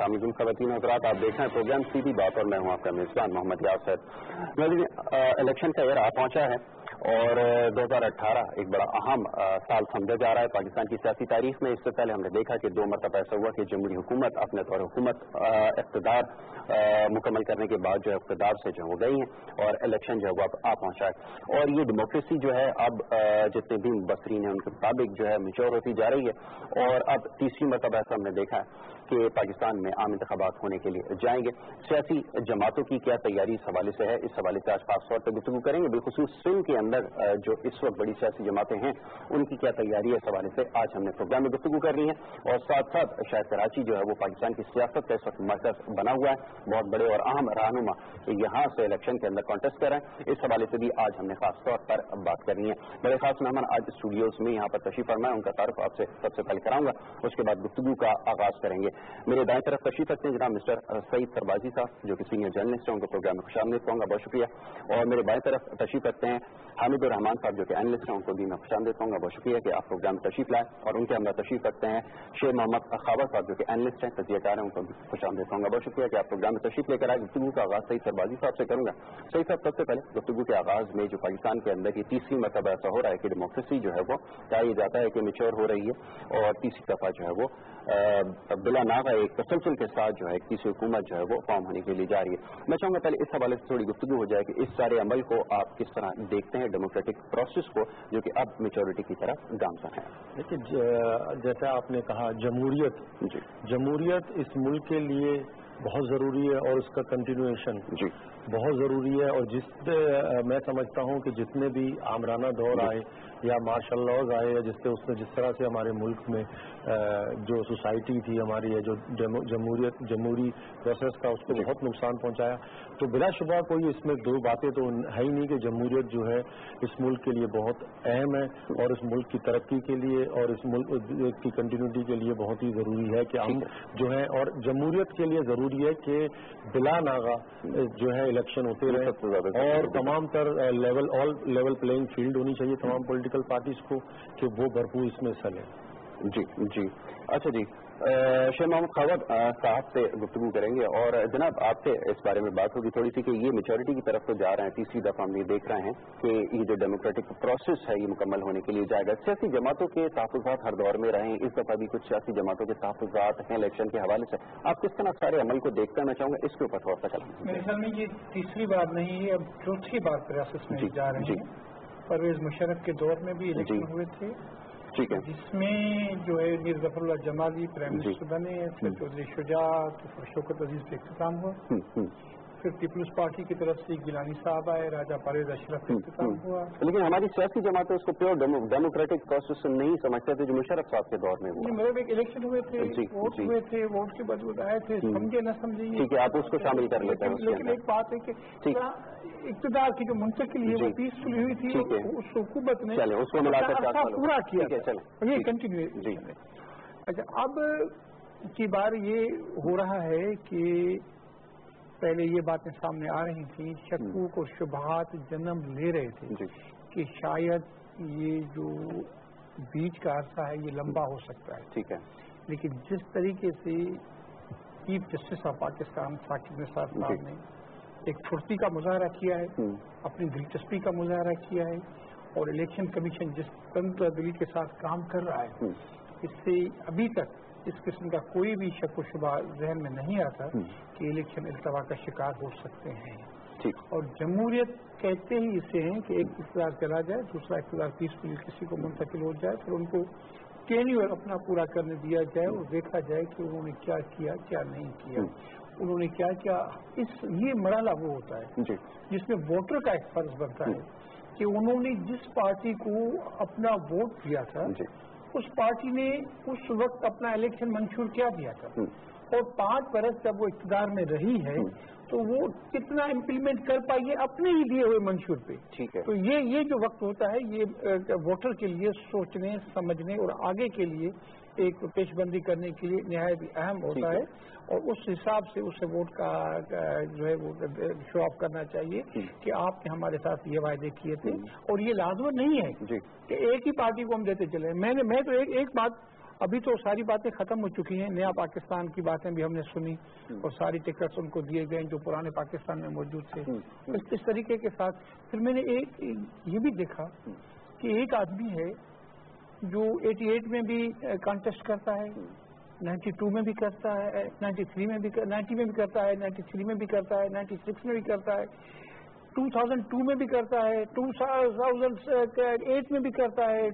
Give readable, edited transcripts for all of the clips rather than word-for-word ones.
السلام علیکم خواتین حضرات، آپ دیکھ رہے ہیں پروگرام سیدھی بات اور میں ہوں آپ کا میزبان محمد یاسر۔ الیکشن کا ایرا پہنچا ہے اور 2018 ایک بڑا اہم سال سمجھا جا رہا ہے پاکستان کی سیاسی تاریخ میں۔ اس سے پہلے ہم نے دیکھا کہ 2 مرتبہ ایسا ہوا کہ جمہوری حکومت اپنے طور حکومت اقتدار مکمل کرنے کے بعد جو ہے اقتدار سے جو وہ گئی ہیں اور الیکشن جو ہے وہ اب آ پہنچا ہے، اور یہ ڈیموکریسی جو ہے اب جتنے بھی مبصرین ہیں ان کے مطابق جو ہے میچور ہوتی جا رہی ہے، اور اب تیسری مرتبہ ایسا ہم نے دیکھا ہے کہ پاکستان میں عام انتخابات ہونے کے لیے جائیں گے۔ سیاسی جماعتوں کی کیا تیاری اس حوالے سے ہے، اس حوالے سے آج خاص طور پر گفتگو کریں گے۔ بالخصوص سندھ کے اندر جو اس وقت بڑی سیاسی جماعتیں ہیں ان کی کیا تیاری ہے، اس حوالے سے آج ہم نے پروگرام میں گفتگو کر لی ہے، اور ساتھ ساتھ شاید کراچی جو ہے وہ پاکستان کی سیاست کا اس وقت مرکز بنا ہوا ہے، بہت بڑے اور اہم رہنما یہاں سے الیکشن کے اندر کانٹیسٹ کر رہے ہیں، اس حوالے سے بھی آج ہم نے خاص طور پر بات کرنی ہے۔ بڑے خاص مہمان آج اسٹوڈیوز میں یہاں پر تشریف فرما ہے، ان کا تعارف آپ سے سب سے پہلے کراؤں گا، اس کے بعد گفتگو کا آغاز کریں گے۔ میرے دائیں طرف تشریف رکھتے ہیں جناب مسٹر سعید سربازی صاحب جو کہ سینئر جرنلسٹ ہیں، ان کو پروگرام میں خوش آمدید کہوں گا، بہت شکریہ۔ اور میرے بائیں طرف تشریف رکھتے ہیں حامد الرحمان صاحب جو کہ اینالسٹ ہیں، ان کو بھی میں خوش آمدید کہوں گا، بہت شکریہ کہ آپ پروگرام میں تشریف لائیں۔ اور ان کے ہم تشریف رکھتے ہیں شیر محمد خاور صاحب جو کہ اینالسٹ ہیں، تجزیہ کار ہیں، ان کو بھی خوش آمدید کہوں گا، بہت شکریہ کہ آپ پروگرام میں تشریف لے کر آئے۔ گفتگو کا آغاز سعید سربازی صاحب سے کروں گا۔ سعید صاحب سب سے پہلے گفتگو کے آغاز میں جو پاکستان کے اندر کی تیسری مرتبہ ایسا ہو رہا ہے کہ ڈیموکریسی جو ہے وہ کہا یہ جاتا ہے کہ میچور ہو رہی ہے، اور تیسری دفعہ جو ہے وہ بلا ناغہ ایک تسلسل کے ساتھ جو ہے تیسری حکومت جو ہے وہ فارم ہونے کے لیے جا رہی ہے۔ میں چاہوں گا پہلے اس حوالے سے تھوڑی گفتگو ہو جائے کہ اس سارے عمل کو آپ کس طرح دیکھتے ہیں، ڈیموکریٹک پروسیس کو جو کہ اب میچورٹی کی طرف گامزن ہے۔ دیکھیے جیسا آپ نے کہا جمہوریت اس ملک کے لیے بہت ضروری ہے اور اس کا کنٹینویشن بہت ضروری ہے، اور میں سمجھتا ہوں کہ جتنے بھی آمرانہ دور آئے یا مارشل لاز آئے یا جس طرح سے ہمارے ملک میں جو سوسائٹی تھی ہماری جو جمہوری پروسیس کا اس کو بہت نقصان پہنچایا، تو بلا شبہ کوئی اس میں دو باتیں تو ہے ہی نہیں کہ جمہوریت جو ہے اس ملک کے لیے بہت اہم ہے، اور اس ملک کی ترقی کے لیے اور اس ملک کی کنٹینیوٹی کے لیے بہت ہی ضروری ہے کہ ہم جو ہے، اور جمہوریت کے لیے ضروری ہے کہ بلا ناغہ جو ہے الیکشن ہوتے رہے، اور تمام تر لیول پلینگ فیلڈ ہونی چاہیے تمام پولیٹیکل پارٹیز کو کہ وہ بھرپور اس میں حصہ لیں۔ جی اچھا جی، شیر محمد خاور صاحب سے گفتگو کریں گے، اور جناب آپ سے اس بارے میں بات ہوگی تھوڑی سی کہ یہ میچورٹی کی طرف تو جا رہے ہیں، تیسری دفعہ ہم یہ دیکھ رہے ہیں کہ یہ جو ڈیموکریٹک پروسیس ہے یہ مکمل ہونے کے لیے جائے گا۔ سیاسی جماعتوں کے تحفظات ہر دور میں رہے ہیں، اس دفعہ بھی کچھ سیاسی جماعتوں کے تحفظات ہیں الیکشن کے حوالے سے، آپ کس طرح سارے عمل کو دیکھتے ہیں؟ میں چاہوں گا اس کے اوپر تھوڑا سا کلام۔ میرے خیال میں یہ تیسری بار نہیں ہے، اب چوتھی بار پروسیس میں جا رہے ہیں۔ پرویز مشرف کے دور میں بھی الیکشن ہوئے تھے، جس میں جو ہے میر ظفر اللہ جمالی پرائم منسٹر بنے، پھر چودھری شجاع، پھر شوکت عزیز کا اختتام ہوا، پھر پیپلز پارٹی کی طرف سے گیلانی صاحب آئے، راجہ پرویز اشرف کا اختتام ہوا۔ لیکن ہماری سیاسی جماعتیں اس کو پیور ڈیموکریٹک پروسیس نہیں سمجھتے تھے جو مشرف صاحب کے دور میں ہوا۔ مطلب ایک الیکشن ہوئے تھے، ووٹ ہوئے تھے، ووٹ کے بعد آئے تھے، سمجھے نہ سمجھے، ٹھیک ہے آپ اس کو شامل کر لیتے ہیں، لیکن ایک بات ہے کہ اقتدار کی جو منتقلی ہے وہ پیسفلی ہوئی تھی، اس حکومت نے اس کو ملا کر پورا کیا، یہ کنٹینیو۔ اچھا اب کی بار یہ ہو رہا ہے کہ پہلے یہ باتیں سامنے آ رہی تھیں، شکوک اور شبہات جنم لے رہے تھے کہ شاید یہ جو بیچ کا عرصہ ہے یہ لمبا ہو سکتا ہے، ٹھیک ہے، لیکن جس طریقے سے chief justice of Pakistan Saqib Nisar sahib نے ایک پھرتی کا مظاہرہ کیا ہے، اپنی دلچسپی کا مظاہرہ کیا ہے، اور الیکشن کمیشن جس تنت دلی کے ساتھ کام کر رہا ہے، اس سے ابھی تک اس قسم کا کوئی بھی شک و شبہ ذہن میں نہیں آتا کہ الیکشن التوا کا شکار ہو سکتے ہیں۔ اور جمہوریت کہتے ہی اسے ہیں کہ ایک اقتدار چلا جائے، دوسرا اقتدار پیسفلی کسی کو منتقل ہو جائے، پھر ان کو ٹینیور اپنا پورا کرنے دیا جائے اور دیکھا جائے کہ انہوں نے کیا کیا کیا نہیں کیا، انہوں نے کیا کیا۔ یہ مرحلہ وہ ہوتا ہے جس میں ووٹر کا ایک فرض بنتا ہے کہ انہوں نے جس پارٹی کو اپنا ووٹ دیا تھا اس پارٹی نے اس وقت اپنا الیکشن منشور کیا دیا تھا، اور 5 برس جب وہ اقتدار میں رہی ہے تو وہ کتنا امپلیمنٹ کر پائی ہے اپنے ہی دیے ہوئے منشور پہ۔ تو یہ جو وقت ہوتا ہے یہ ووٹر کے لیے سوچنے سمجھنے اور آگے کے لیے ایک پیش بندی کرنے کے لیے نہایت اہم ہوتا ہے، اور اس حساب سے اسے ووٹ کا جو ہے وہ شو آف کرنا چاہیے کہ آپ نے ہمارے ساتھ یہ وعدے کیے تھے، اور یہ لازم نہیں ہے کہ ایک ہی پارٹی کو ہم دیتے چلے۔ میں تو ایک بات ابھی تو ساری باتیں ختم ہو چکی ہیں، نیا پاکستان کی باتیں بھی ہم نے سنی اور ساری ٹکٹس ان کو دیے گئے جو پرانے پاکستان میں موجود تھے. اس طریقے کے ساتھ پھر میں نے یہ بھی دیکھا کہ ایک آدمی ہے جو 88 میں بھی کانٹیسٹ کرتا ہے، 92 میں بھی کرتا ہے، 93 میں بھی 90 میں بھی کرتا ہے، 93 میں بھی کرتا ہے، 96 میں بھی کرتا ہے، 2002 میں بھی کرتا ہے، 2008 میں بھی کرتا ہے،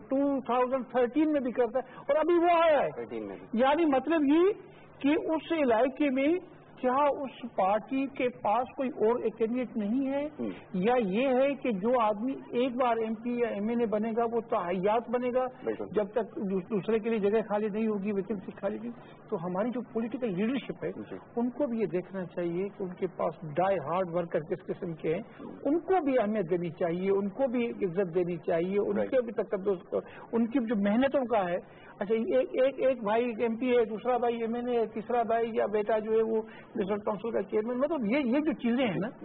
2013 میں بھی کرتا ہے، اور ابھی وہ آیا ہے. یعنی مطلب یہ کہ اس علاقے میں کیا اس پارٹی کے پاس کوئی اور ایک کینڈیڈیٹ نہیں ہے، یا یہ ہے کہ جو آدمی ایک بار ایم پی یا ایم این اے بنے گا وہ تحیات بنے گا جب تک دوسرے کے لیے جگہ خالی نہیں ہوگی، ویکینسی خالی نہیں. تو ہماری جو پولیٹیکل لیڈرشپ ہے ان کو بھی یہ دیکھنا چاہیے کہ ان کے پاس ڈائی ہارڈ ورکر کس قسم کے ہیں، ان کو بھی اہمیت دینی چاہیے، ان کو بھی عزت دینی چاہیے، ان کے بھی تقدس، ان کی جو محنتوں کا ہے. اچھا ایک بھائی ایم پی ہے، دوسرا بھائی ایم این اے ہے، تیسرا بھائی یا بیٹا جو ہے وہ ریزرو کونسل کا چیئرمین، مطلب یہ جو چیزیں ہیں نا،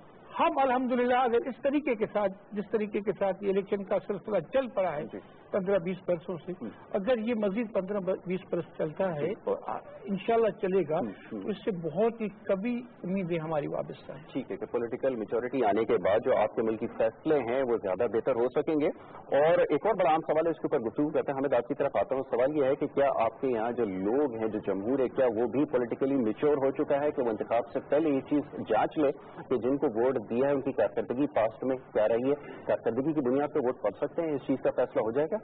ہم الحمدللہ اگر اس طریقے کے ساتھ جس طریقے کے ساتھ یہ الیکشن کا سلسلہ چل پڑا ہے 15-20 برسوں سے، اگر یہ مزید 15-20 برس چلتا ہے اور انشاءاللہ چلے گا تو اس سے بہت ہی کبھی امیدیں ہماری وابستہ ہیں. ٹھیک ہے کہ پولیٹیکل میچورٹی آنے کے بعد جو آپ کے ملکی فیصلے ہیں وہ زیادہ بہتر ہو سکیں گے. اور ایک اور بڑا عام سوال ہے، اس کے اوپر گفتگو کرتے ہیں. حامد آپ کی طرف آتا ہوں. سوال یہ ہے کہ کیا آپ کے یہاں جو لوگ ہیں، جو جمہور ہے، کیا وہ بھی پولیٹیکلی میچور ہو چکا ہے کہ وہ انتخاب سے پہلے یہ چیز جانچ لے کہ جن کو ووٹ دیا ہے ان کی کارکردگی پاسٹ میں کیا رہی ہے، کارکردگی کی بنیاد پر ووٹ پڑ سکتے ہیں؟ اس چیز کا فیصلہ ہو جائے گا؟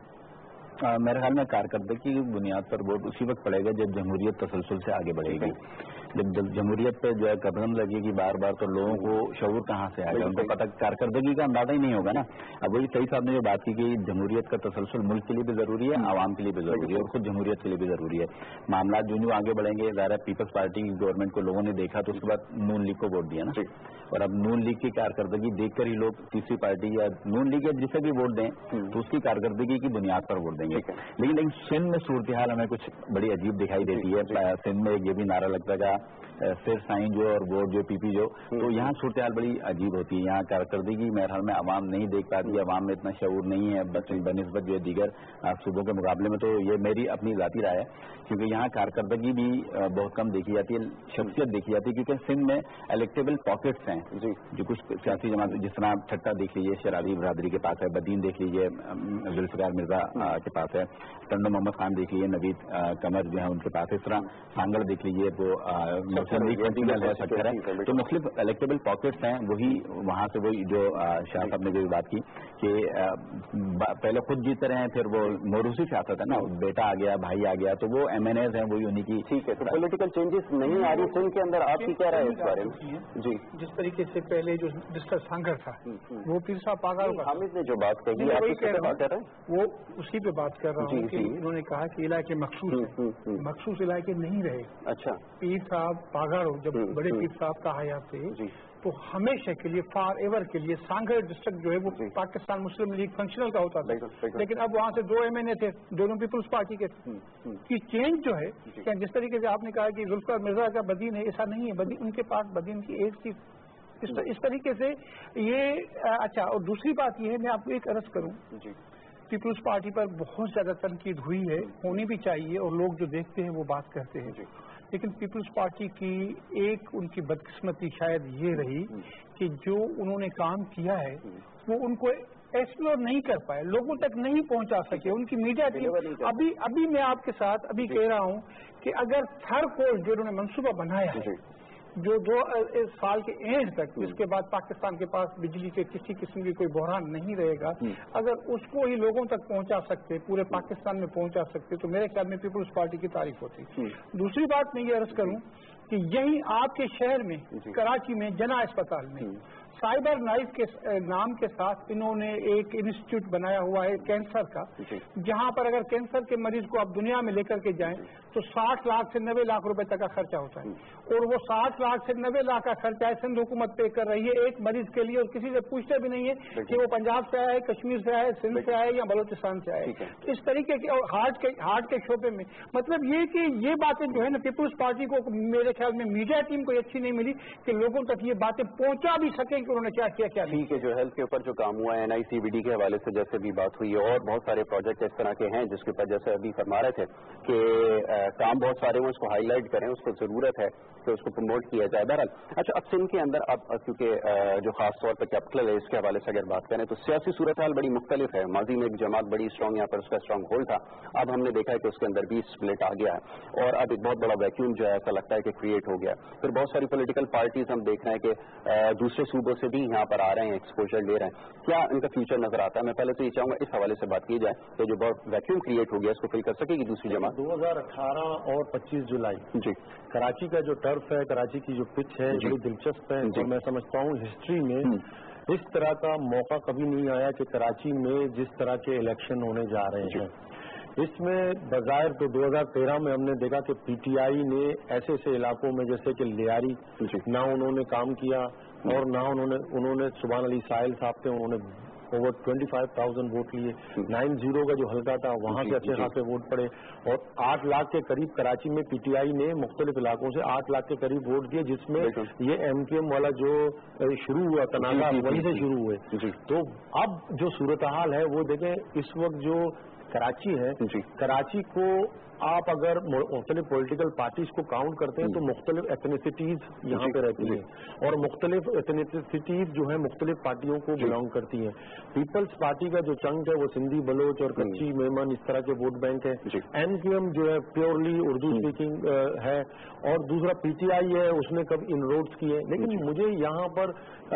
میرے خیال میں کارکردگی کی بنیاد پر ووٹ اسی وقت پڑے گا جب جمہوریت تسلسل سے آگے بڑھے گی. جب جمہوریت پہ جو ہے قدم لگے گی بار بار تو لوگوں کو شعور کہاں سے آئے گا، ان کو پتہ کارکردگی کا اندازہ ہی نہیں ہوگا نا. اب وہی صحیح صاحب نے جو بات کی کہ جمہوریت کا تسلسل ملک کے لیے بھی ضروری ہے، عوام کے لیے بھی ضروری ہے، اور خود جمہوریت کے لیے بھی ضروری ہے. معاملات جو آگے بڑھیں گے، ظاہر پیپلز پارٹی کی گورنمنٹ کو لوگوں نے دیکھا تو اس کے بعد نون لیگ کو ووٹ دیا نا، اور اب نون لیگ کی کارکردگی دیکھ کر ہی لوگ تیسری پارٹی یا نون لیگ یا جسے بھی ووٹ دیں تو اس کی کارکردگی کی بنیاد پر ووٹ دیں گے. لیکن سندھ میں صورتحال ہمیں کچھ بڑی عجیب دکھائی دیتی ہے. سندھ میں یہ بھی نعرہ لگتا گا صرف سائن جو اور ووٹ جو پی پی جو، تو یہاں صورتحال بڑی عجیب ہوتی ہے. یہاں کارکردگی میرے خیال میں عوام نہیں دیکھ پاتی، عوام میں اتنا شعور نہیں ہے بنسبت جو دیگر صوبوں کے مقابلے میں. تو یہ میری اپنی ذاتی رائے ہے کیونکہ یہاں کارکردگی بھی بہت کم دیکھی جاتی ہے، شخصیت دیکھی جاتی ہے. کیونکہ سندھ میں الیکٹیبل پاکٹس ہیں جو کچھ سیاسی جماعت، جس طرح ٹھٹا دیکھ لیجیے شراری برادری کے پاس ہے، بدین دیکھ لیجیے ذوالفقار مرزا کے پاس ہے، ٹنڈو محمد خان دیکھ لیجیے، نوید قمر جو ہے ان کے پاس ہے، اس طرح سانگڑ دیکھ لیجیے وہ ہے. تو مختلف الیکٹیبل پاکٹس ہیں. وہی وہاں سے وہی جو شاہ صاحب نے جو بات کی کہ پہلے خود جیتے رہے ہیں، پھر وہ موروثی سیاست ہے نا، بیٹا آ گیا، بھائی آ گیا، تو وہ ایم این ایز ہیں وہی انہیں کی. ٹھیک ہے، تو پولیٹیکل چینجز نہیں آ رہی سندھ کے اندر، آپ کی کیا رائے ہے اس بارے میں؟ جی، جس طریقے سے پہلے جو مسٹر سانگڑ تھا وہ پیر صاحب پاگل، حامد نے جو بات کہی وہ اسی پہ بات کر رہا ہوں کہ انہوں نے کہا کہ علاقے مخصوص علاقے نہیں رہے. اچھا، پیر صاحب پاگڑ جب بڑے پیر صاحب کا حیات تھے تو ہمیشہ کے لیے فار ایور کے لیے سانگڑ ڈسٹرکٹ جو ہے وہ پاکستان مسلم لیگ فنکشنل کا ہوتا تھا، لیکن اب وہاں سے 2 ایم این اے تھے، دونوں پیپلز پارٹی کے تھے. یہ چینج جو ہے جس طریقے سے آپ نے کہا کہ ذوالفقار مرزا کا بدین ہے، ایسا نہیں ہے. ان کے پاس بدین کی ایک تھی. اس طریقے سے یہ اچھا. اور دوسری بات یہ ہے، میں آپ کو ایک عرض کروں، پیپلز پارٹی پر بہت زیادہ تنقید ہوئی ہے، ہونی بھی چاہیے، اور لوگ جو دیکھتے ہیں وہ بات کرتے ہیں. لیکن پیپلز پارٹی کی ایک ان کی بدقسمتی شاید یہ رہی کہ جو انہوں نے کام کیا ہے وہ ان کو ایکسپلور نہیں کر پائے، لوگوں تک نہیں پہنچا سکے. ان کی میڈیا ٹیم ابھی میں آپ کے ساتھ ابھی کہہ رہا ہوں کہ اگر تھرڈ کورس جو انہوں نے منصوبہ بنایا ہے جو 2 سال کے اینڈ تک، جس کے بعد پاکستان کے پاس بجلی کے کسی قسم کی کوئی بحران نہیں رہے گا، اگر اس کو ہی لوگوں تک پہنچا سکتے، پورے پاکستان میں پہنچا سکتے، تو میرے خیال میں پیپلز پارٹی کی تعریف ہوتی. دوسری بات میں یہ عرض کروں کہ یہی آپ کے شہر میں کراچی میں جنا اسپتال میں سائبر نائف کے نام کے ساتھ انہوں نے ایک انسٹیٹیوٹ بنایا ہوا ہے کینسر کا، جہاں پر اگر کینسر کے مریض کو آپ دنیا میں لے کر کے جائیں تو 60 लाख से 90 लाख रुपए तक का खर्चा होता है, और वो 60 लाख से 90 लाख का खर्चा सिंध हुकूमत पे कर रही है एक मरीज के लिए, और किसी से पूछते भी नहीं है कि वो पंजाब से आए, कश्मीर से आए, सिंध से आए या बलोचिस्तान से आए। तो इस तरीके के, और हार्ट के शोबे में मतलब ये कि ये बातें जो है ना पीपुल्स पार्टी को मेरे ख्याल में मीडिया टीम को अच्छी नहीं मिली कि लोगों तक ये बातें पहुंचा भी सके कि उन्होंने क्या किया क्या नहीं। ठीक है, जो हेल्थ के ऊपर जो काम हुआ है NICVD के हवाले से जैसे भी बात हुई है, और बहुत सारे प्रोजेक्ट इस तरह के हैं जिसके ऊपर जैसे अभी फरमा रहे थे कि काम बहुत सारे हैं, उसको हाईलाइट करें, उसको जरूरत है कि उसको प्रमोट किया जाए। बहरहाल अच्छा, अब सिंध के अंदर अब क्योंकि जो खास तौर पर कैपिटल है इसके हवाले से अगर बात करें तो सियासी सूरत हाल बड़ी मुख्तलिफ है। माजी में एक जमात बड़ी स्ट्रॉन्ग, यहाँ पर उसका स्ट्रॉन्ग होल्ड था, अब हमने देखा है कि उसके अंदर भी स्प्लिट आ गया है और अब एक बहुत बड़ा वैक्यूम जो है ऐसा लगता है कि क्रिएट हो गया। फिर बहुत सारी पॉलिटिकल पार्टीज हम देख रहे हैं कि दूसरे सूबों से भी यहाँ पर आ रहे हैं, एक्सपोजर ले रहे हैं। क्या इनका फ्यूचर नजर आता है? मैं पहले तो ये चाहूंगा इस हवाले से बात की जाए कि जो बहुत वैक्यूम क्रिएट हो गया इसको फिल कर सकेगी दूसरी जमात? 2018 और 25 जुलाई जी, कराची का जो टर्फ है, कराची की जो पिच है, बड़ी दिलचस्प है, और मैं समझता हूँ हिस्ट्री में इस तरह का मौका कभी नहीं आया कि कराची में जिस तरह के इलेक्शन होने जा रहे हैं। इसमें बजायर तो 2013 में हमने देखा कि PTI ने ऐसे ऐसे इलाकों में जैसे कि लियारी ना उन्होंने काम किया, और ना उन्होंने सुभान अली साहिल साहब थे, उन्होंने ओवर 25,000 वोट लिए। 90 का जो हल्का था वहाँ से अच्छे खासे वोट पड़े, और 8 लाख के करीब कराची में PTI ने मुख्तलिफ इलाकों से 8 लाख के करीब वोट दिए, जिसमें ये MKM वाला जो शुरू हुआ तनाज़ा वहीं से शुरू हुए। तो अब जो सूरत हाल है वो देखें, इस वक्त जो कराची है, कराची को आप अगर मुख्तलिफ पॉलिटिकल पार्टीज को काउंट करते हैं तो मुख्तलिफ एथनिसिटीज यहाँ पे रहती हैं, और मुख्तलिफ एथनिसिटीज जो है मुख्तलिफ पार्टियों को बिलोंग करती हैं। पीपल्स पार्टी का जो चंक है वो सिंधी, बलोच और कच्ची, मेमन इस तरह के वोट बैंक है। MKM जो है प्योरली उर्दू स्पीकिंग है, और दूसरा PTI है, उसने कब इनरोड्स किए। लेकिन मुझे यहाँ पर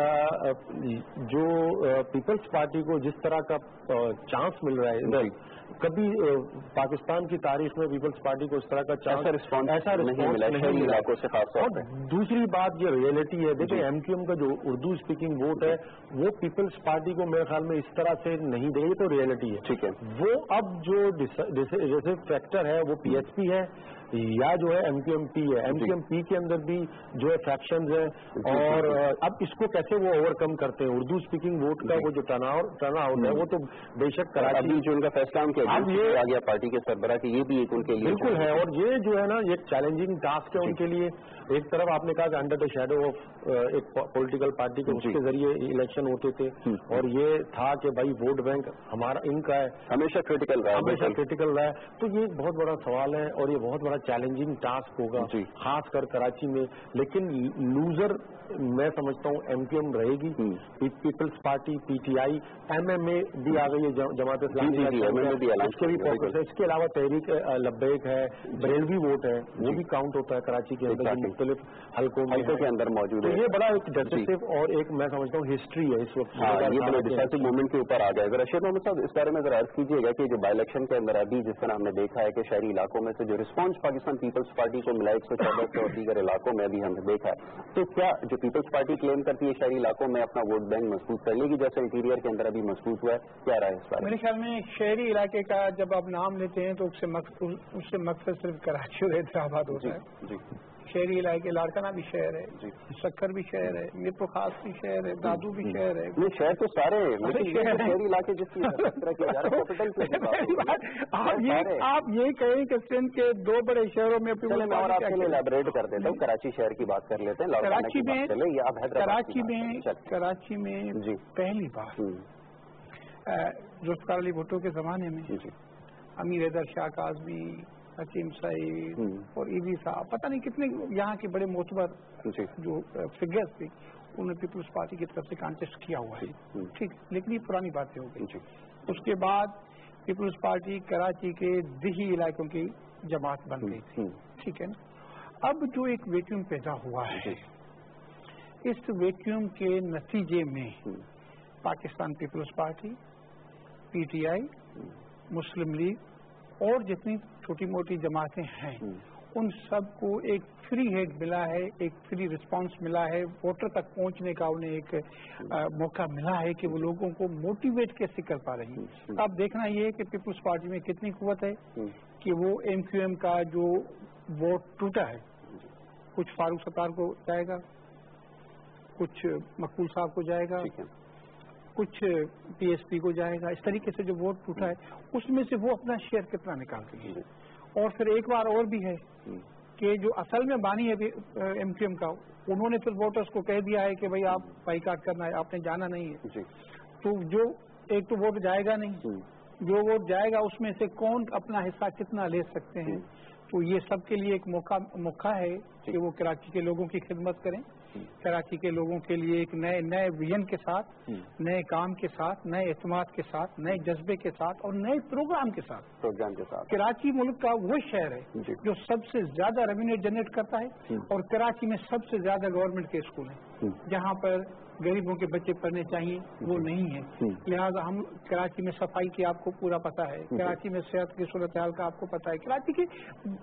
जो पीपल्स पार्टी को जिस तरह का चांस मिल रहा है, कभी पाकिस्तान की तारीख में पीपल्स पार्टी को इस तरह का चांस ऐसा रिस्पॉन्स नहीं मिला। और दूसरी बात ये रियलिटी है, देखिए MKM का जो उर्दू स्पीकिंग वोट है वो पीपल्स पार्टी को मेरे ख्याल में इस तरह से नहीं देगी, तो रियलिटी है। ठीक है, वो अब जो जैसे फैक्टर है वो PSP है या जो है MKMP है। MKMP के अंदर भी जो है फैक्शंस है, और अब इसको कैसे वो ओवरकम करते हैं। उर्दू स्पीकिंग वोट का वो जो टर्नआउट है वो तो बेशक कराची जो उनका फैसला अब ये आ गया पार्टी के सरबराह की, ये भी एक उनके लिए बिल्कुल है, और ये जो है ना ये चैलेंजिंग टास्क है उनके लिए। एक तरफ आपने कहा कि अंडर द शेडो ऑफ एक पॉलिटिकल पार्टी के उसके जरिए इलेक्शन होते थे, और ये था कि भाई वोट बैंक हमारा इनका है, हमेशा क्रिटिकल रहा है। तो ये एक बहुत बड़ा सवाल है और ये बहुत बड़ा चैलेंजिंग टास्क होगा खासकर कराची में। लेकिन लूजर मैं समझता हूँ MKM रहेगी, पीपल्स पार्टी, PTI, MMA भी आ गई है, जमात इस्लामी उसके भी फोकस है। इसके अलावा तहरीक लब्बैक है, बरेलवी वोट है, वो भी काउंट होता है कराची के अंदर मुख्तलिफ हल्कों के अंदर मौजूद है। ये बड़ा एक डिसाइसिव और एक मैं समझता हूँ हिस्ट्री है इस वक्त। ये बड़े डिसाइसिव मूवमेंट के ऊपर आ गया। अगर रशीद मोहम्मद साहब इस बारे में अगर अर्ज कीजिएगा कि जो बाई इलेक्शन के अंदर अभी जिस तरह हमने देखा है कि शहरी इलाकों में से जो रिस्पॉन्स पाकिस्तान पीपल्स पार्टी को मिला 114 से और दीगर इलाकों में अभी हमने देखा है, तो क्या जो पीपल्स पार्टी क्लेम करती है शहरी इलाकों में अपना वोट बैंक मजबूत कर लेगी जैसे इंटीरियर के अंदर अभी मजबूत हुआ है? क्या रहा है इस बारे में? मेरे ख्याल में शहरी इलाके का जब आप नाम लेते हैं तो उससे मकसद सिर्फ कराची और हैदराबाद होता है। शहरी इलाके लाड़काना भी शहर है, सक्कर भी शहर है, मीरपुर खास भी शहर है, दादू भी शहर है। नहीं शहर तो सारे शहरी इलाके जिसकी आप यही कहें कि सिंध के 2 बड़े शहरों में आपके लिए इलैबोरेट कर देता हूँ। कराची शहर की बात कर लेते हैं। कराची में पहली बार जुल्फ़िकार अली भुट्टो के जमाने में अमीर हैदर शाह काज़मी, हकीम सईद और ईदी साहब, पता नहीं कितने यहाँ के बड़े मोतबर जो फिगर्स थे, उन्होंने पीपल्स पार्टी की तरफ से कॉन्टेस्ट किया हुआ है। ठीक, लेकिन ये पुरानी बातें हो गई। उसके बाद पीपल्स पार्टी कराची के दिही इलाकों की जमात बन गई थी। ठीक है ना। अब जो एक वैक्यूम पैदा हुआ है, इस वैक्यूम के नतीजे में पाकिस्तान पीपल्स पार्टी, PTI, मुस्लिम लीग और जितनी छोटी मोटी जमातें हैं उन सबको एक फ्री हेड मिला है, एक फ्री रिस्पांस मिला है, वोटर तक पहुंचने का उन्हें एक मौका मिला है कि वो लोगों को मोटिवेट कैसे कर पा रही है। अब देखना ये है कि पीपल्स पार्टी में कितनी कुव्वत है कि वो MQM का जो वोट टूटा है, कुछ फारूक सत्तार को जाएगा, कुछ मकबूल साहब को जाएगा, कुछ PSP को जाएगा। इस तरीके से जो वोट टूटा है उसमें से वो अपना शेयर कितना निकाल रही है। और फिर एक बार और भी है कि जो असल में बानी है MQM का, उन्होंने फिर वोटर्स को कह दिया है कि भाई आप बाइकाट करना है, आपने जाना नहीं है। तो जो एक तो वोट जाएगा नहीं, जो वोट जाएगा उसमें से कौन अपना हिस्सा कितना ले सकते हैं। तो ये सबके लिए एक मौका है कि वो कराची के लोगों की खिदमत करें, कराची के लोगों के लिए एक नए विजन के साथ, नए काम के साथ, नए एतमाद के साथ, नए जज्बे के साथ और नए प्रोग्राम के साथ। कराची मुल्क का वो शहर है जो सबसे ज्यादा रेवेन्यू जनरेट करता है और कराची में सबसे ज्यादा गवर्नमेंट के स्कूल हैं जहाँ पर गरीबों के बच्चे पढ़ने चाहिए वो नहीं है। लिहाजा हम कराची में सफाई की आपको पूरा पता है, कराची में सेहत की सूरत हाल का आपको पता है, कराची के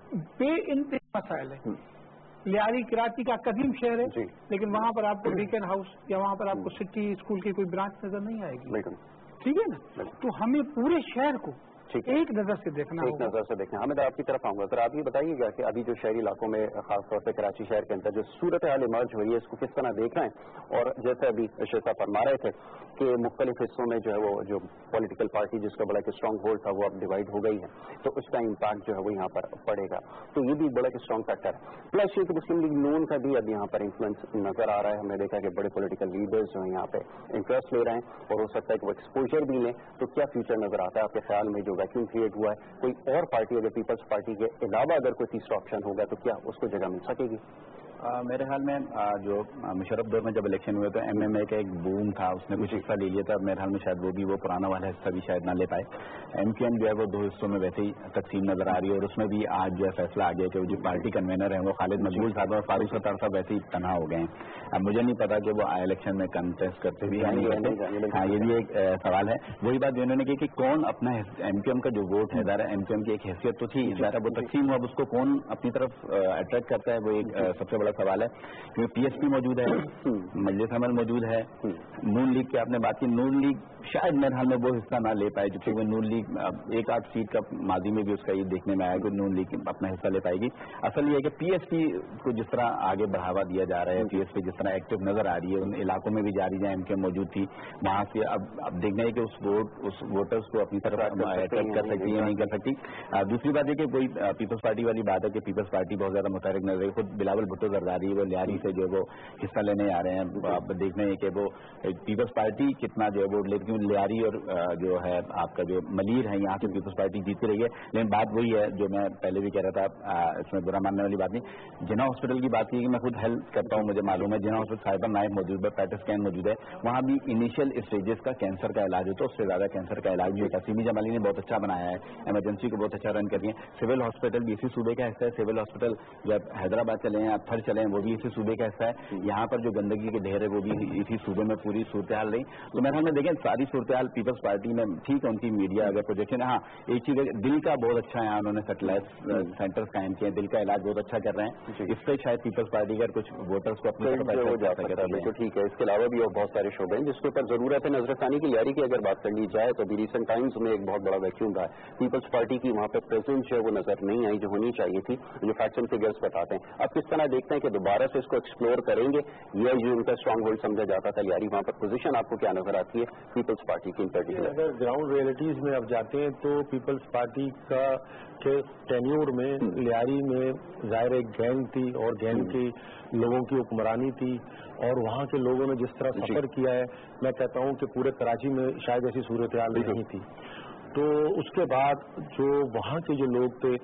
बेइंतहा मसाइल है। लियारी कराची का कदीम शहर है, लेकिन वहाँ पर आपको बीकन हाउस या वहाँ पर आपको सिटी स्कूल की कोई ब्रांच नजर नहीं आएगी। ठीक है ना? तो हमें पूरे शहर को एक नजर से देखना होगा। एक नजर से देखना। हमें आपकी तरफ आऊंगा सर, आप ये बताइएगा कि अभी जो शहरी इलाकों में खासतौर से कराची शहर के अंदर जो सूरत हाल इमर्ज हुई है इसको किस तरह देख रहे हैं। और जैसे अभी शेषा फरमा रहे थे कि मुख्तलिफ हिस्सों में जो है वो जो पॉलिटिकल पार्टी जिसका बड़ा एक स्ट्रॉन्ग होल्ड था वो अब डिवाइड हो गई है, तो उसका इम्पैक्ट जो है वो यहाँ पर पड़ेगा। तो ये भी बड़ा एक स्ट्रॉन्ग फैक्टर है। प्लस ये कि मुस्लिम लीग नून का भी अब यहाँ पर इन्फ्लुएंस नजर आ रहा है। हमने देखा कि बड़े पॉलिटिकल लीडर्स जो है यहाँ पे इंटरेस्ट ले रहे हैं और हो सकता है कि वो एक्सपोजर भी लें। तो क्या फ्यूचर नजर आता है आपके ख्याल में जो वैक्यूम क्रिएट हुआ है? कोई और पार्टी अगर पीपल्स पार्टी के अलावा अगर कोई तीसरा ऑप्शन होगा तो क्या उसको जगह मिल सकेगी? मेरे ख्याल में जो मुशर्रफ दौर में जब इलेक्शन हुए तो MMA का एक बूम था, उसने कुछ हिस्सा ले लिया था। मेरे ख्याल में शायद वो पुराना वाला हिस्सा भी शायद ना ले पाए। MQM जो है वो दो हिस्सों में वैसे ही तकसीम नजर आ रही है और उसमें भी आज जो है फैसला आ गया कि जो पार्टी कन्वेनर है वो खालिद मकबूल साहब और फारूक सत्तार साहब वैसे ही तनहा हो गए हैं। अब मुझे नहीं पता कि वो इलेक्शन में कंटेस्ट करते भी या नहीं करते। हाँ, ये भी एक सवाल है। वही बात जो इन्होंने की कि कौन अपना MQM का जो वोट है, ज़ाहिर MQM की एक हैसियत तो थी, ज़ाहिर वो तकसीम हुआ, अब उसको कौन अपनी तरफ अट्रैक्ट करता है, वो एक सबसे बड़ा सवाल है। क्योंकि PSP मौजूद है, मजलिस अमल मौजूद है, नून लीग की आपने बात की, नून लीग शायद मेरे हाल में वो हिस्सा ना ले पाए, क्योंकि वो नून लीग एक आध सीट का माजी में भी उसका ये देखने में आया कि नून लीग अपना हिस्सा ले पाएगी। असल ये है कि PSP को जिस तरह आगे बढ़ावा दिया जा रहा है, PSP जिस तरह एक्टिव नजर आ रही है, उन इलाकों में भी जा रही है, MQM मौजूद थी वहाँ से अब देखना है कि उस वोटर्स को अपनी तरफ अट्रैक्ट कर सकती है नहीं कर सकती। दूसरी बात है कि कोई पीपल्स पार्टी वाली बात है कि पीपल्स पार्टी बहुत ज्यादा मुतहरिक नजर है। खुद बिलावल भुट्टो जरदारी वो लियारी से जो वो हिस्सा लेने आ रहे हैं। आप देखना है कि वो पीपल्स पार्टी कितना जो है वोट लेती है। लियारी और जो है आपका जो मलीर है यहाँ से पीपल्स पार्टी जीती रही है, लेकिन बात वही है जो मैं पहले भी कह रहा था, इसमें बुरा मानने वाली बात नहीं। जिना हॉस्पिटल की बात की, मैं खुद हेल्प करता हूँ, मुझे मालूम है। जिना हॉस्पिटल साइबर नाइफ मौजूद है, पैट स्कैन मौजूद है, वहाँ भी इनिशियल स्टेजेस का कैंसर का इलाज होता है, उससे ज्यादा कैंसर का इलाज भी होता है। सिमी जमाली ने बहुत अच्छा बनाया है, इमरजेंसी को बहुत अच्छा रन कर रही है। सिविल हॉस्पिटल भी इसी सूबे का हिस्सा है। सिविल हॉस्पिटल जब हैदराबाद चले हैं, अत्थर चले हैं, वो भी इसी सूबे का हिस्सा है। यहाँ पर जो गंदगी के ढेर है वो भी इसी सूबे में पूरी सूरत हाल रही। तो मेरे में देखें सारी सूरत हाल पीपल्स पार्टी में ठीक है, उनकी मीडिया अगर प्रोजेक्शन है। हाँ, एक चीज दिल का बहुत अच्छा है, उन्होंने सेटेलाइट सेंटर्स कायम किए, दिल का इलाज बहुत अच्छा कर रहे हैं। इससे शायद पीपल्स पार्टी का कुछ वोटर्स को अपने तो ठीक है। इसके अलावा भी और बहुत सारे शोबे हैं जिसके ऊपर जरूरत है नजरसानी की। लियारी की अगर बात कर ली जाए तो अभी रिसेंट टाइम्स में एक बहुत बड़ा वैक्यूम रहा है। पीपल्स पार्टी की वहाँ पे प्रेजेंस जो है वो नजर नहीं आई जो होनी चाहिए थी, जो फैक्ट्स एंड फिगर्स बताते हैं। अब किस तरह देखते हैं कि दोबारा से इसको एक्सप्लोर करेंगे या जो उनका स्ट्रांग होल्ड समझा जाता था लियारी, वहाँ पर पोजीशन आपको क्या नजर आती है पीपल्स पार्टी की इन पर्टिकुलर? अगर ग्राउंड रियलिटीज में अब जाते हैं तो पीपल्स पार्टी का के टेन्योर में लियारी में जाहिर एक गैंग थी और गैंग की लोगों की हुक्मरानी थी और वहाँ के लोगों ने जिस तरह सफर किया है, मैं कहता हूँ कि पूरे कराची में शायद ऐसी सूरत हाल नहीं थी। तो उसके बाद जो वहाँ के जो लोग थे,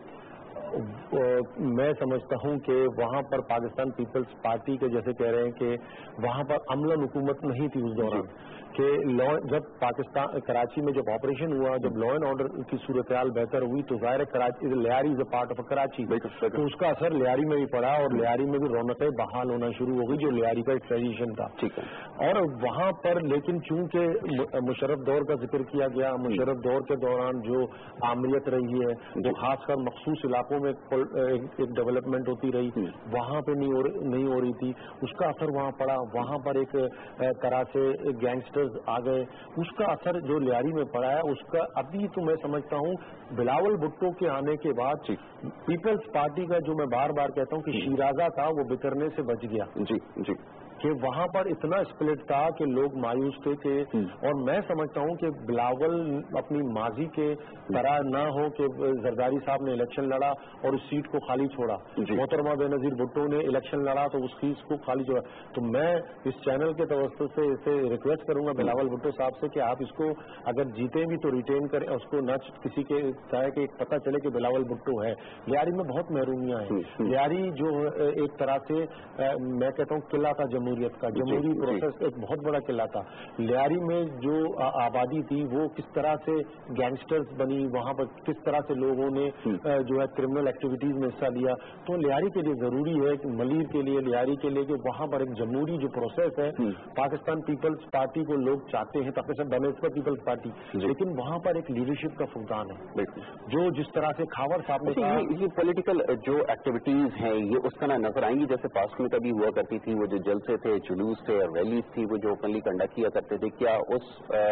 मैं समझता हूं कि वहां पर पाकिस्तान पीपल्स पार्टी के जैसे कह रहे हैं कि वहां पर अमलन हुकूमत नहीं थी उस दौरान कि लॉ, जब पाकिस्तान कराची में जब ऑपरेशन हुआ, जब लॉ एंड ऑर्डर की सूरत हाल बेहतर हुई तो जाहिर है Karachi Lyari is a part of Karachi, तो उसका असर लियारी में भी पड़ा और लियारी में भी रौनकें बहाल होना शुरू हो गई जो लियारी का एक ट्रेडिशन था। और वहां पर लेकिन चूंकि मुशर्रफ दौर का जिक्र किया गया, मुशर्रफ दौर के दौरान जो आमरीत रही है वो खासकर मखसूस इलाकों इलाकों में एक डेवलपमेंट होती रही, वहाँ पे नहीं हो रही थी, उसका असर वहाँ पड़ा। वहाँ पर एक तरह से गैंगस्टर्स आ गए, उसका असर जो लियारी में पड़ा है, उसका अभी तो मैं समझता हूँ बिलावल भुट्टो के आने के बाद पीपल्स पार्टी का, जो मैं बार बार कहता हूँ कि शीराजा था, वो बिखरने से बच गया। जी जी, कि वहाँ पर इतना स्प्लिट था कि लोग मायूस थे कि, और मैं समझता हूँ कि बिलावल अपनी माजी के तरह ना हो कि जरदारी साहब ने इलेक्शन लड़ा और उस सीट को खाली छोड़ा, मोहतरमा बेनजीर भुट्टो ने इलेक्शन लड़ा तो उस सीट को खाली छोड़ा। तो मैं इस चैनल के तवज्जो से इसे रिक्वेस्ट करूंगा बिलावल भुट्टो साहब से कि आप इसको अगर जीते भी तो रिटेन करें, उसको न किसी के चाहे कि पता चले कि बिलावल भुट्टो है। लियारी में बहुत महरूमियाँ हैं। लियारी जो एक तरह से मैं कहता हूँ किला था जमहूरियत का, जमहूरी प्रोसेस एक बहुत बड़ा किला था। लियारी में जो आबादी थी वो किस तरह से गैंगस्टर्स बनी, वहाँ पर किस तरह से लोगों ने जो है क्रिमिनल एक्टिविटीज में हिस्सा लिया। तो लियारी के लिए जरूरी है, मलीर के लिए, लियारी के लिए, कि वहाँ पर एक जमहूरी जो प्रोसेस है, पाकिस्तान पीपल्स पार्टी को लोग चाहते हैं, पाकिस्तान बनस्बत पीपल्स पार्टी, लेकिन वहाँ पर एक लीडरशिप का फुकदान है, जो जिस तरह से खावर साहब ने कहा। ये पॉलिटिकल जो एक्टिविटीज हैं ये उस तरह नजर आएंगी जैसे पास्ट में कभी हुआ करती थी, वो जो जलसे थे, जुलूस थे और रैलीज थी, वो जो ओपनली कंडक्ट किया करते थे। क्या उस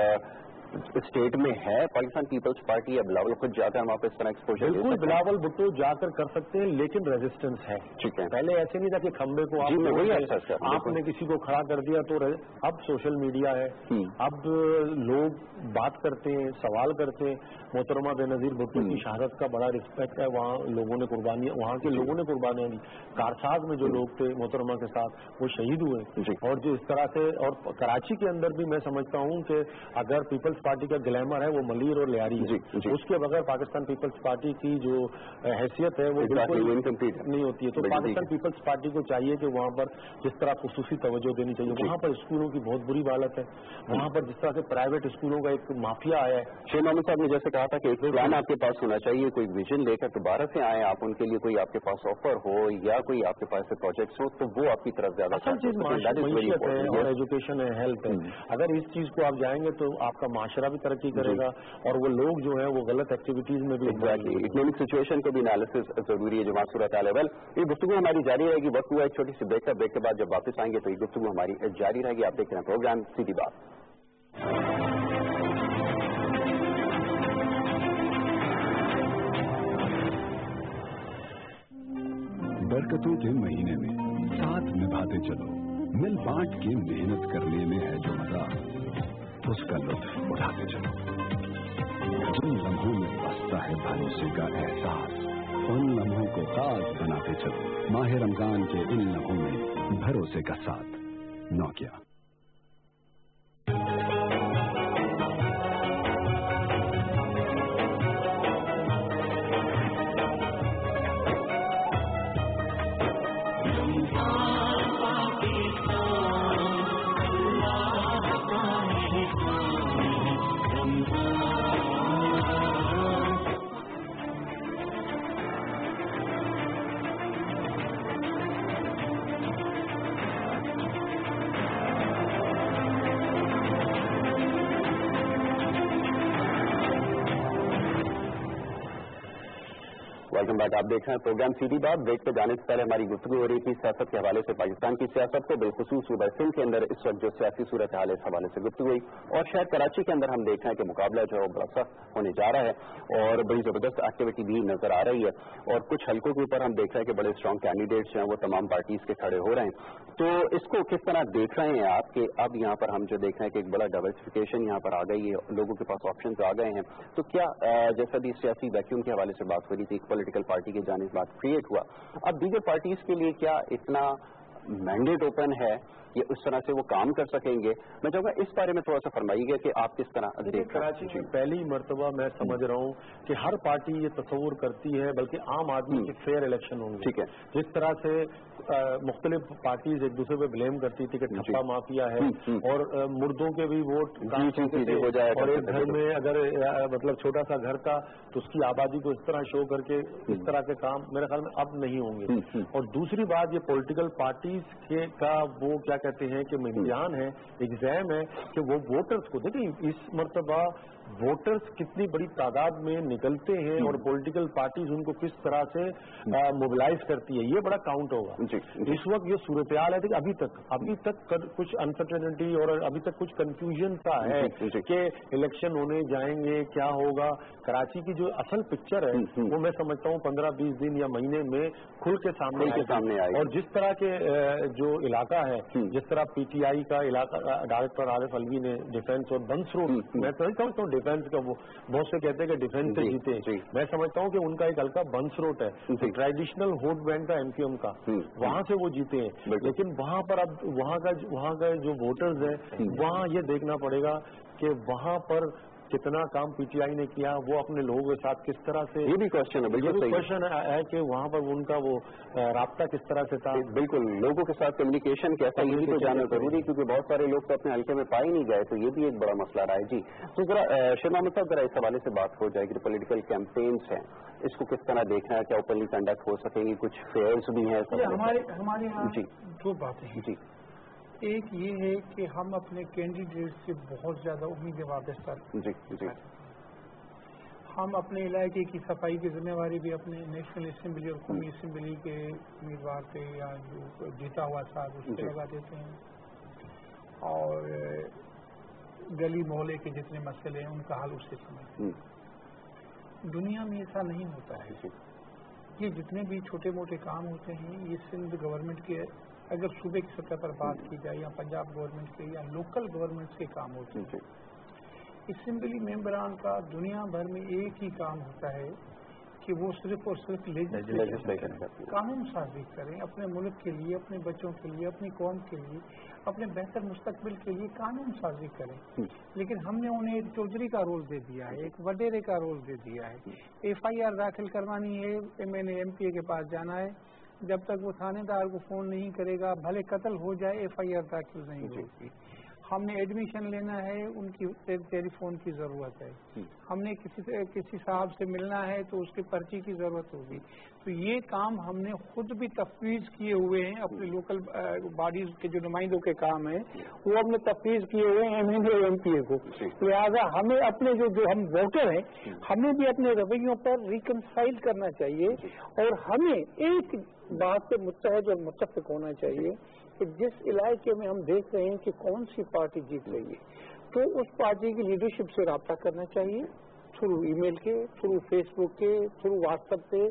स्टेट में है पाकिस्तान पीपल्स पार्टी या बिलावल खुद जाकर वहाँ पे इस तरह एक्सपोजर? बिल्कुल, बिलावल भुट्टो जाकर कर सकते हैं, लेकिन रेजिस्टेंस है। ठीक है, पहले ऐसे नहीं था कि खंबे को आपने किसी को खड़ा कर दिया तो अब सोशल मीडिया है, अब लोग बात करते हैं, सवाल करते हैं। मोहतरमा बेनजीर भुट्टो की शहादत का बड़ा रिस्पेक्ट है, वहाँ लोगों ने कुर्बानियाँ, वहाँ के लोगों ने कुर्बानियाँ दी। कारसाज में जो लोग थे मोहतरमा के साथ, वो शहीद हुए। और जो इस तरह से, और कराची के अंदर भी मैं समझता हूँ कि अगर पीपल्स पार्टी का ग्लैमर है वो मलीर और लियारी है, उसके बगैर पाकिस्तान पीपल्स पार्टी की जो हैसियत है वो बिल्कुल इनकम्प्लीट नहीं होती है। तो पाकिस्तान पीपल्स पार्टी को चाहिए कि वहाँ पर जिस तरह खुसूसी तवज्जो देनी चाहिए। वहाँ पर स्कूलों की बहुत बुरी हालत है, वहाँ पर जिस तरह से प्राइवेट स्कूलों का एक माफिया आया है। शेख मोहम्मद साहब ने जैसे कहा था कि एक प्लान आपके पास होना चाहिए, कोई विजन लेकर दोबारा से आए आप, उनके लिए कोई आपके पास ऑफर हो या कोई आपके पास से प्रोजेक्ट्स हो, तो वो आपकी तरफ ज्यादा मईशत है और एजुकेशन है, हेल्थ है। अगर इस चीज को आप जाएंगे तो आपका माशरा भी तरक्की करेगा और वो लोग जो है वो गलत एक्टिविटीज में भी इकोनॉमिक सिचुएशन को भी एनालिसिस जरूरी है, जो वहाँ सूरत हाल है। ये गुफ्तगू हमारी जारी रहेगी। वक्त हुआ एक छोटी सी ब्रेक का, ब्रेक के बाद जब वापस आएंगे तो ये गुफ्तगू हमारी जारी रहेगी। आप देख रहे हैं प्रोग्राम सीधी बात। बरकतों के महीने में साथ निभाते चलो, मिल बांट के मेहनत करने में है जो मजा, उसका लुत्फ उठाते चलो। जिन लम्हों में बसता है भरोसे का एहसास, उन लम्हों को खास बनाते चलो। माह रमजान के इन लम्हों में भरोसे का साथ, नोकिया। Welcome back. आप देख रहे हैं प्रोग्राम सीधी बात। ब्रेक पे जाने से पहले हमारी गुफ्तगू हो रही थी सियासत के हवाले से, पाकिस्तान की सियासत को, बिलखुसूस सूबा सिंध के अंदर इस वक्त जो सियासी सूरत हाल है इस हवाले से गुफ्तगू हुई। और शहर कराची के अंदर हम देख रहे हैं कि मुकाबला जो है वो बड़ा सख्त होने जा रहा है और बड़ी जबरदस्त एक्टिविटी भी नजर आ रही है। और कुछ हल्कों के ऊपर हम देख रहे हैं कि बड़े स्ट्रॉन्ग कैंडिडेट्स हैं वो तमाम पार्टीज के खड़े हो रहे हैं। तो इसको किस तरह देख रहे हैं आप कि अब यहाँ पर हम जो देख रहे हैं कि एक बड़ा डाइवर्सिफिकेशन यहाँ पर आ गई है, लोगों के पास ऑप्शन आ गए हैं। तो क्या जैसा भी सियासी वैक्यूम के हवाले से बात हो रही थी, एक पॉलिटिकल पार्टी के जाने से बात क्रिएट हुआ, अब दीगर पार्टीज के लिए क्या इतना मैंडेट ओपन है ये उस तरह से वो काम कर सकेंगे? मैं चाहूँगा इस बारे में थोड़ा सा फरमाइएगा कि आप किस तरह देख रहे हैं। कराची में पहली मरतबा मैं समझ रहा हूँ कि हर पार्टी ये तस्वुर करती है, बल्कि आम आदमी के फेयर इलेक्शन होंगे। ठीक है, जिस तरह से मुख्तलिफ पार्टीज एक दूसरे पे ब्लेम करती थी कि ठप्पा माफिया है और मुर्दों के भी वोट हो जाए, और एक घर में अगर मतलब छोटा सा घर था तो उसकी आबादी को इस तरह शो करके इस तरह के काम मेरे ख्याल में अब नहीं होंगे। और दूसरी बात, ये पॉलिटिकल पार्टी पार्टीज का वो क्या कहते हैं कि इम्तिहान है, एग्जाम है कि वो वोटर्स को देखें। इस मरतबा वोटर्स कितनी बड़ी तादाद में निकलते हैं और पॉलिटिकल पार्टीज उनको किस तरह से मोबिलाइज करती है, ये बड़ा काउंट होगा। इस वक्त ये सूरत हाल है कि अभी तक कुछ अनसर्टेनिटी और अभी तक कुछ कंफ्यूजन सा है कि इलेक्शन होने जाएंगे, क्या होगा। कराची की जो असल पिक्चर है वो मैं समझता हूँ 15-20 दिन या महीने में खुल के सामने आएगी। और जिस तरह के जो इलाका है, जिस तरह पीटीआई का इलाका डायरेक्टर आरिफ अलवी ने डिफेंस और बंस रोड, मैं समझता हूँ डिफेंस का, वो बहुत से कहते हैं कि डिफेंस से जीते, मैं समझता हूँ कि उनका एक हल्का बंस रोड है, ट्रेडिशनल वोट बैंक का एमक्यूएम का, वहां से वो जीते हैं। लेकिन वहां पर अब वहां का जो वोटर्स है, वहां ये देखना पड़ेगा कि वहां पर कितना काम पीटीआई ने किया, वो अपने लोगों के साथ किस तरह से, ये भी क्वेश्चन है। ये क्वेश्चन है कि वहाँ पर उनका वो राब्ता किस तरह से था। बिल्कुल, लोगों के साथ कम्युनिकेशन कैसा, ये भी तो जानना जरूरी, क्योंकि बहुत सारे लोग तो अपने हल्के में पाए नहीं गए, तो ये भी एक बड़ा मसला रहा है। जी, तो जरा शेर मोहम्मद साहब, जरा इस हवाले से बात हो जाएगी। पॉलिटिकल कैंपेन्स हैं, इसको किस तरह देखना है, क्या ओपनली कंडक्ट हो सकेंगी, कुछ फेयर्स भी हैं? हमारे यहाँ दो बातें हैं। जी, एक ये है कि हम अपने कैंडिडेट से बहुत ज्यादा उम्मीदें वाबस्ता जी। हम अपने इलाके की सफाई की जिम्मेवारी भी अपने नेशनल असेंबली और कौमी असेंबली के उम्मीदवार पे या जो जीता हुआ था उस पर लगा देते हैं, और गली मोहल्ले के जितने मसले हैं उनका हल उससे समझते। दुनिया में ऐसा नहीं होता है। ये जितने भी छोटे मोटे काम होते हैं, ये सिंध गवर्नमेंट के, अगर सूबे की सतह पर बात की जाए या पंजाब गवर्नमेंट के या लोकल गवर्नमेंट के काम होते हैं। असेंबली मेंबरान का दुनिया भर में एक ही काम होता है कि वो सिर्फ और सिर्फ लेजिस्लेशन कानून साजी करें, अपने मुल्क के लिए, अपने बच्चों के लिए, अपनी कौम के लिए, अपने बेहतर मुस्तकबिल के लिए कानून साजी करें। लेकिन हमने उन्हें एक चौधरी का रोल दे दिया है, एक वडेरे का रोल दे दिया है। FIR दाखिल करवानी है, MNA MPA के पास जाना है, जब तक वो थानेदार को फोन नहीं करेगा, भले कत्ल हो जाए, FIR दाखिल नहीं होगी। हमने एडमिशन लेना है, उनकी टेलीफोन की जरूरत है। हमने किसी साहब से मिलना है तो उसकी पर्ची की जरूरत होगी। तो ये काम हमने खुद भी तफवीज किए हुए हैं, अपने लोकल बॉडीज के जो नुमाइंदों के काम है वो हमने तफवीज किए हुए हैं MNA MPA को। लिहाजा हमें अपने जो हम वोटर हैं, हमें भी अपने रवैयों पर रिकंसाइल करना चाहिए और हमें एक बात से मुत्तहद और मुत्तफिक होना चाहिए कि जिस इलाके में हम देख रहे हैं कि कौन सी पार्टी जीत रही है, तो उस पार्टी की लीडरशिप से रब्ता करना चाहिए, थ्रू ईमेल के, थ्रू फेसबुक के, थ्रू व्हाट्सएप पे,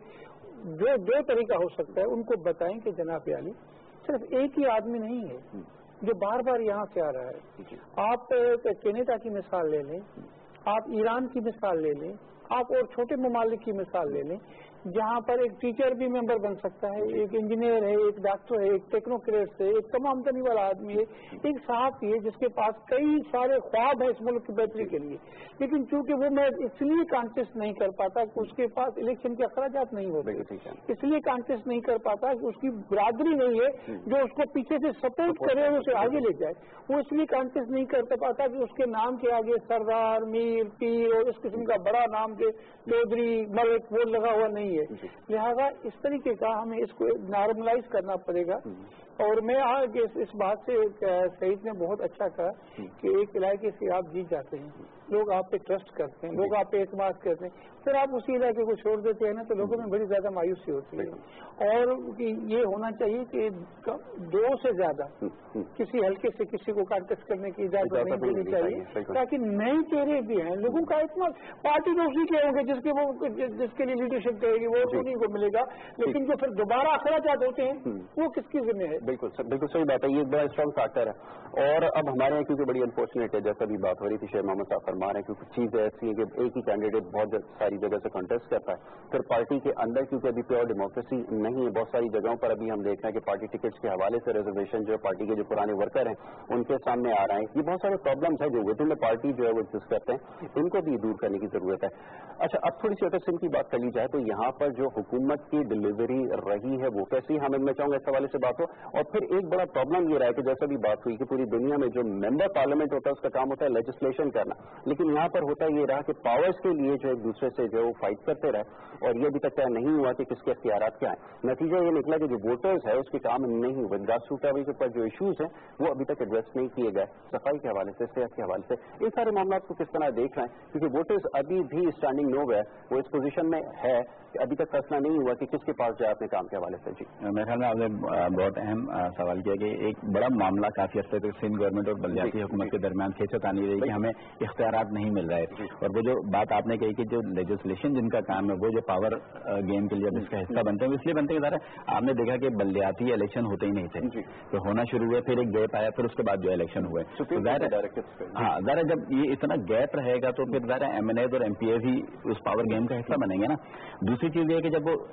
जो दो तरीका हो सकता है उनको बताएं कि जनाब याली सिर्फ एक ही आदमी नहीं है जो बार बार यहाँ से आ रहा है। आप कनाडा की मिसाल ले लें, आप ईरान की मिसाल ले लें, आप और छोटे ममालिक की मिसाल ले लें, जहाँ पर एक टीचर भी मेंबर बन सकता है, एक इंजीनियर है, एक डॉक्टर है, एक टेक्नोक्रेट है, एक तमाम आमदनी वाला आदमी है, एक सहाफ़ी है जिसके पास कई सारे ख्वाब है इस मुल्क की बेहतरी के लिए, लेकिन चूंकि वो मैं इसलिए कॉन्टेस्ट नहीं कर पाता कि उसके पास इलेक्शन के अखराजात नहीं होते, इसलिए कॉन्टेस्ट नहीं कर पाता कि उसकी बरादरी नहीं है जो उसको पीछे से सपोर्ट करे और उसे आगे ले जाए, वो इसलिए कॉन्टेस्ट नहीं कर पाता कि उसके नाम के आगे सरदार, मीर, पीर और इस किस्म का बड़ा नाम के चौधरी, मलिक वो लगा हुआ नहीं है। लिहाजा इस तरीके का हमें इसको नॉर्मलाइज करना पड़ेगा। और मैं आज इस बात से सईद ने बहुत अच्छा कहा कि एक इलाके से आप जीत जाते हैं, लोग आप पे ट्रस्ट करते हैं, लोग आप पे एतमाद करते हैं, फिर आप उसी इलाके को छोड़ देते हैं ना, तो लोगों में बड़ी ज्यादा मायूसी होती है। और ये होना चाहिए कि 2 से ज्यादा किसी हल्के से किसी को कॉन्टेस्ट करने की इजाजत नहीं देनी चाहिए, ताकि नए चेहरे भी हैं, लोगों का इतना पार्टी तो उसी के होंगे जिसके लिए लीडरशिप करेगी, वो उन्हीं को मिलेगा, लेकिन जो फिर दोबारा अखराजात होते हैं वो किसकी जिम्मे है? बिल्कुल सही बात है, ये बड़ा स्ट्रॉन्ग फैक्टर है। और अब हमारे यहाँ क्योंकि बड़ी अनफॉर्चुनेट है, जैसा भी बात हो रही थी, शेर मोहम्मद साहब फरमा रहे हैं, क्योंकि चीज़ ऐसी है कि एक ही कैंडिडेट बहुत सारी जगह से कंटेस्ट करता है, फिर पार्टी के अंदर क्योंकि अभी प्योर डेमोक्रेसी नहीं है, बहुत सारी जगहों पर अभी हम देख रहे हैं कि पार्टी टिकट्स के हवाले से रिजर्वेशन जो पार्टी के जो पुराने वर्कर हैं उनके सामने आ रहे हैं। ये बहुत सारे प्रॉब्लम्स हैं जो विद इन द पार्टी जो है वो एग्जिस्ट करते हैं, इनको भी दूर करने की जरूरत है। अच्छा, अब थोड़ी सी अगर सिंध की बात कर ली जाए तो यहाँ पर जो हुकूमत की डिलीवरी रही है वो कैसी, हमें मैं चाहूंगा इस हवाले से बात हो। और फिर एक बड़ा प्रॉब्लम ये रहा है कि जैसा भी बात हुई कि पूरी दुनिया में जो मेंबर पार्लियामेंट होता है उसका काम होता है लेजिस्लेशन करना, लेकिन यहाँ पर होता ये रहा कि पावर्स के लिए जो एक दूसरे से जो फाइट करते रहे और ये अभी तक तय नहीं हुआ कि किसके अख्तियारात क्या है। नतीजा ये निकला कि जो वोटर्स है उसके काम नहीं हुए, ग्रास रूट लेवल के ऊपर जो इशूज हैं वो अभी तक एड्रेस नहीं किए गए, सफाई के हवाले से, सेहत के हवाले से। इन सारे मामलों को किस तरह देख रहे हैं, क्योंकि वोटर्स अभी भी स्टैंडिंग नो है, वो इस पोजीशन में है कि अभी तक फैसला नहीं हुआ कि किसके पास जाए अपने काम के हवाले से। जी मेरे ख्याल में आपने बहुत अहम सवाल किया कि एक बड़ा मामला काफी हद तक सिंध गवर्नमेंट और बल्दियाती हुकूमत के दरमियान खिंचत आनी रही कि हमें इख्तियारात नहीं मिल रहा है। और वो जो बात आपने कही कि जो लेजिस्लेशन जिनका काम है वो जो पावर गेम के लिए अब इसका हिस्सा बनते हैं, इसलिए बनते हैं। आपने देखा कि बल्दियाती इलेक्शन होते ही नहीं थे, तो होना शुरू हुए, फिर एक गैप आया, फिर उसके बाद जो इलेक्शन हुए। हाँ, ज़रा जब ये इतना गैप रहेगा तो फिर ज़रा MNAs और MPAs ही उस पावर गेम का हिस्सा बनेंगे ना। दूसरी चीज ये है कि जब वो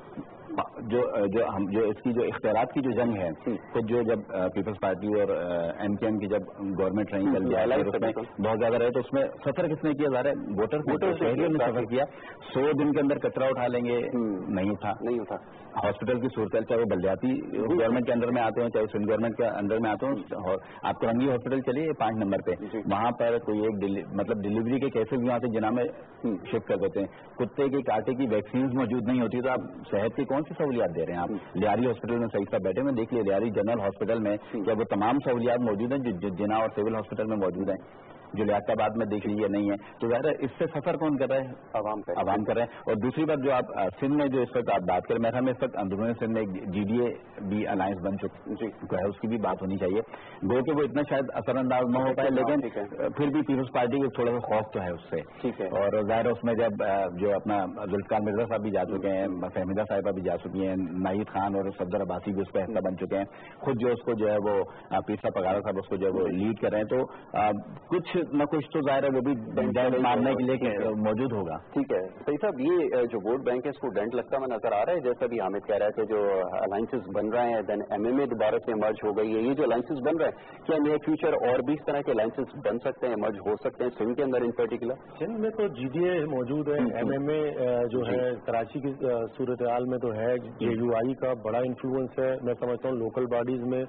जो इसकी जो इख्तियारात की जो जंग है, खुद जो जब पीपल्स पार्टी और MKM की जब गवर्नमेंट रही चल गया उसमें बहुत ज्यादा रहे, तो उसमें सफर किसने किया? ज़रा वोटर शहरियों ने सफर किया। 100 दिन के अंदर कचरा उठा लेंगे, नहीं उठा। हॉस्पिटल की सूरत, चाहे वो बल्दियाती गवर्नमेंट के अंदर में आते हैं, चाहे सिंध गवर्नमेंट के अंदर में आते हैं। और आप करंगी हॉस्पिटल चलिए 5 नंबर पे, वहां पर कोई एक मतलब डिलीवरी के केसेस भी वहाँ से जिना में शिफ्ट कर देते हैं। कुत्ते की कांटे की वैक्सीन मौजूद नहीं होती, तो आप सेहत की कौन सी सहूलियात दे रहे हैं? आप लियारी हॉस्पिटल में सही साहब बैठे में देख लिए, लियारी जनरल हॉस्पिटल में क्या वो तमाम सहूलियात मौजूद हैं जो जिना और सिविल हॉस्पिटल में मौजूद हैं, जो लियाकताबाद में देख लीजिए नहीं है। तो ज़ाहिर इससे सफर कौन कर रहा है? आवाम कर रहे हैं। और दूसरी बात जो आप सिंध में जो इस वक्त आप बात करें, मेरे ख्याल में इस वक्त अंदरूनी सिंध में GDA भी अलायंस बन चुकी है, उसकी भी बात होनी चाहिए। गो कि वो इतना शायद असरअंदाज न हो पाए, लेकिन फिर भी पीपल्स पार्टी को थोड़ा सा खौफ तो है उससे। और ज़ाहिर उसमें जब जो अपना जुल्फिकार मिर्जा साहब भी जा चुके हैं, फहमीदा साहिबा भी जा चुकी हैं, नाहिद खान और सफदर अब्बासी भी उसका हिस्सा बन चुके हैं, खुद जो उसको जो है वो पीसा पगारा साहब उसको जो है वो लीड कर रहे हैं। तो कुछ न कुछ तो ज़ाहिर है वो भी मानने के लिए मौजूद होगा। ठीक है सही साहब, ये जो वोट बैंक है इसको डेंट लगता हुआ नजर आ रहा है, जैसा भी हामिद कह रहा है कि जो अलायंसेस बन रहे हैं, देन MMA दोबारा से मर्ज हो गई है। ये जो अलायंसेस बन रहे हैं, क्या नियर फ्यूचर और भी इस तरह के अलायंसेस बन सकते हैं, मर्ज हो सकते हैं सिंध के अंदर इन पर्टिकुलर? सिंध में तो GDA मौजूद है, MMA जो है कराची की सूरत हाल में तो है, JUI का बड़ा इन्फ्लुएंस है। मैं समझता हूँ लोकल बॉडीज में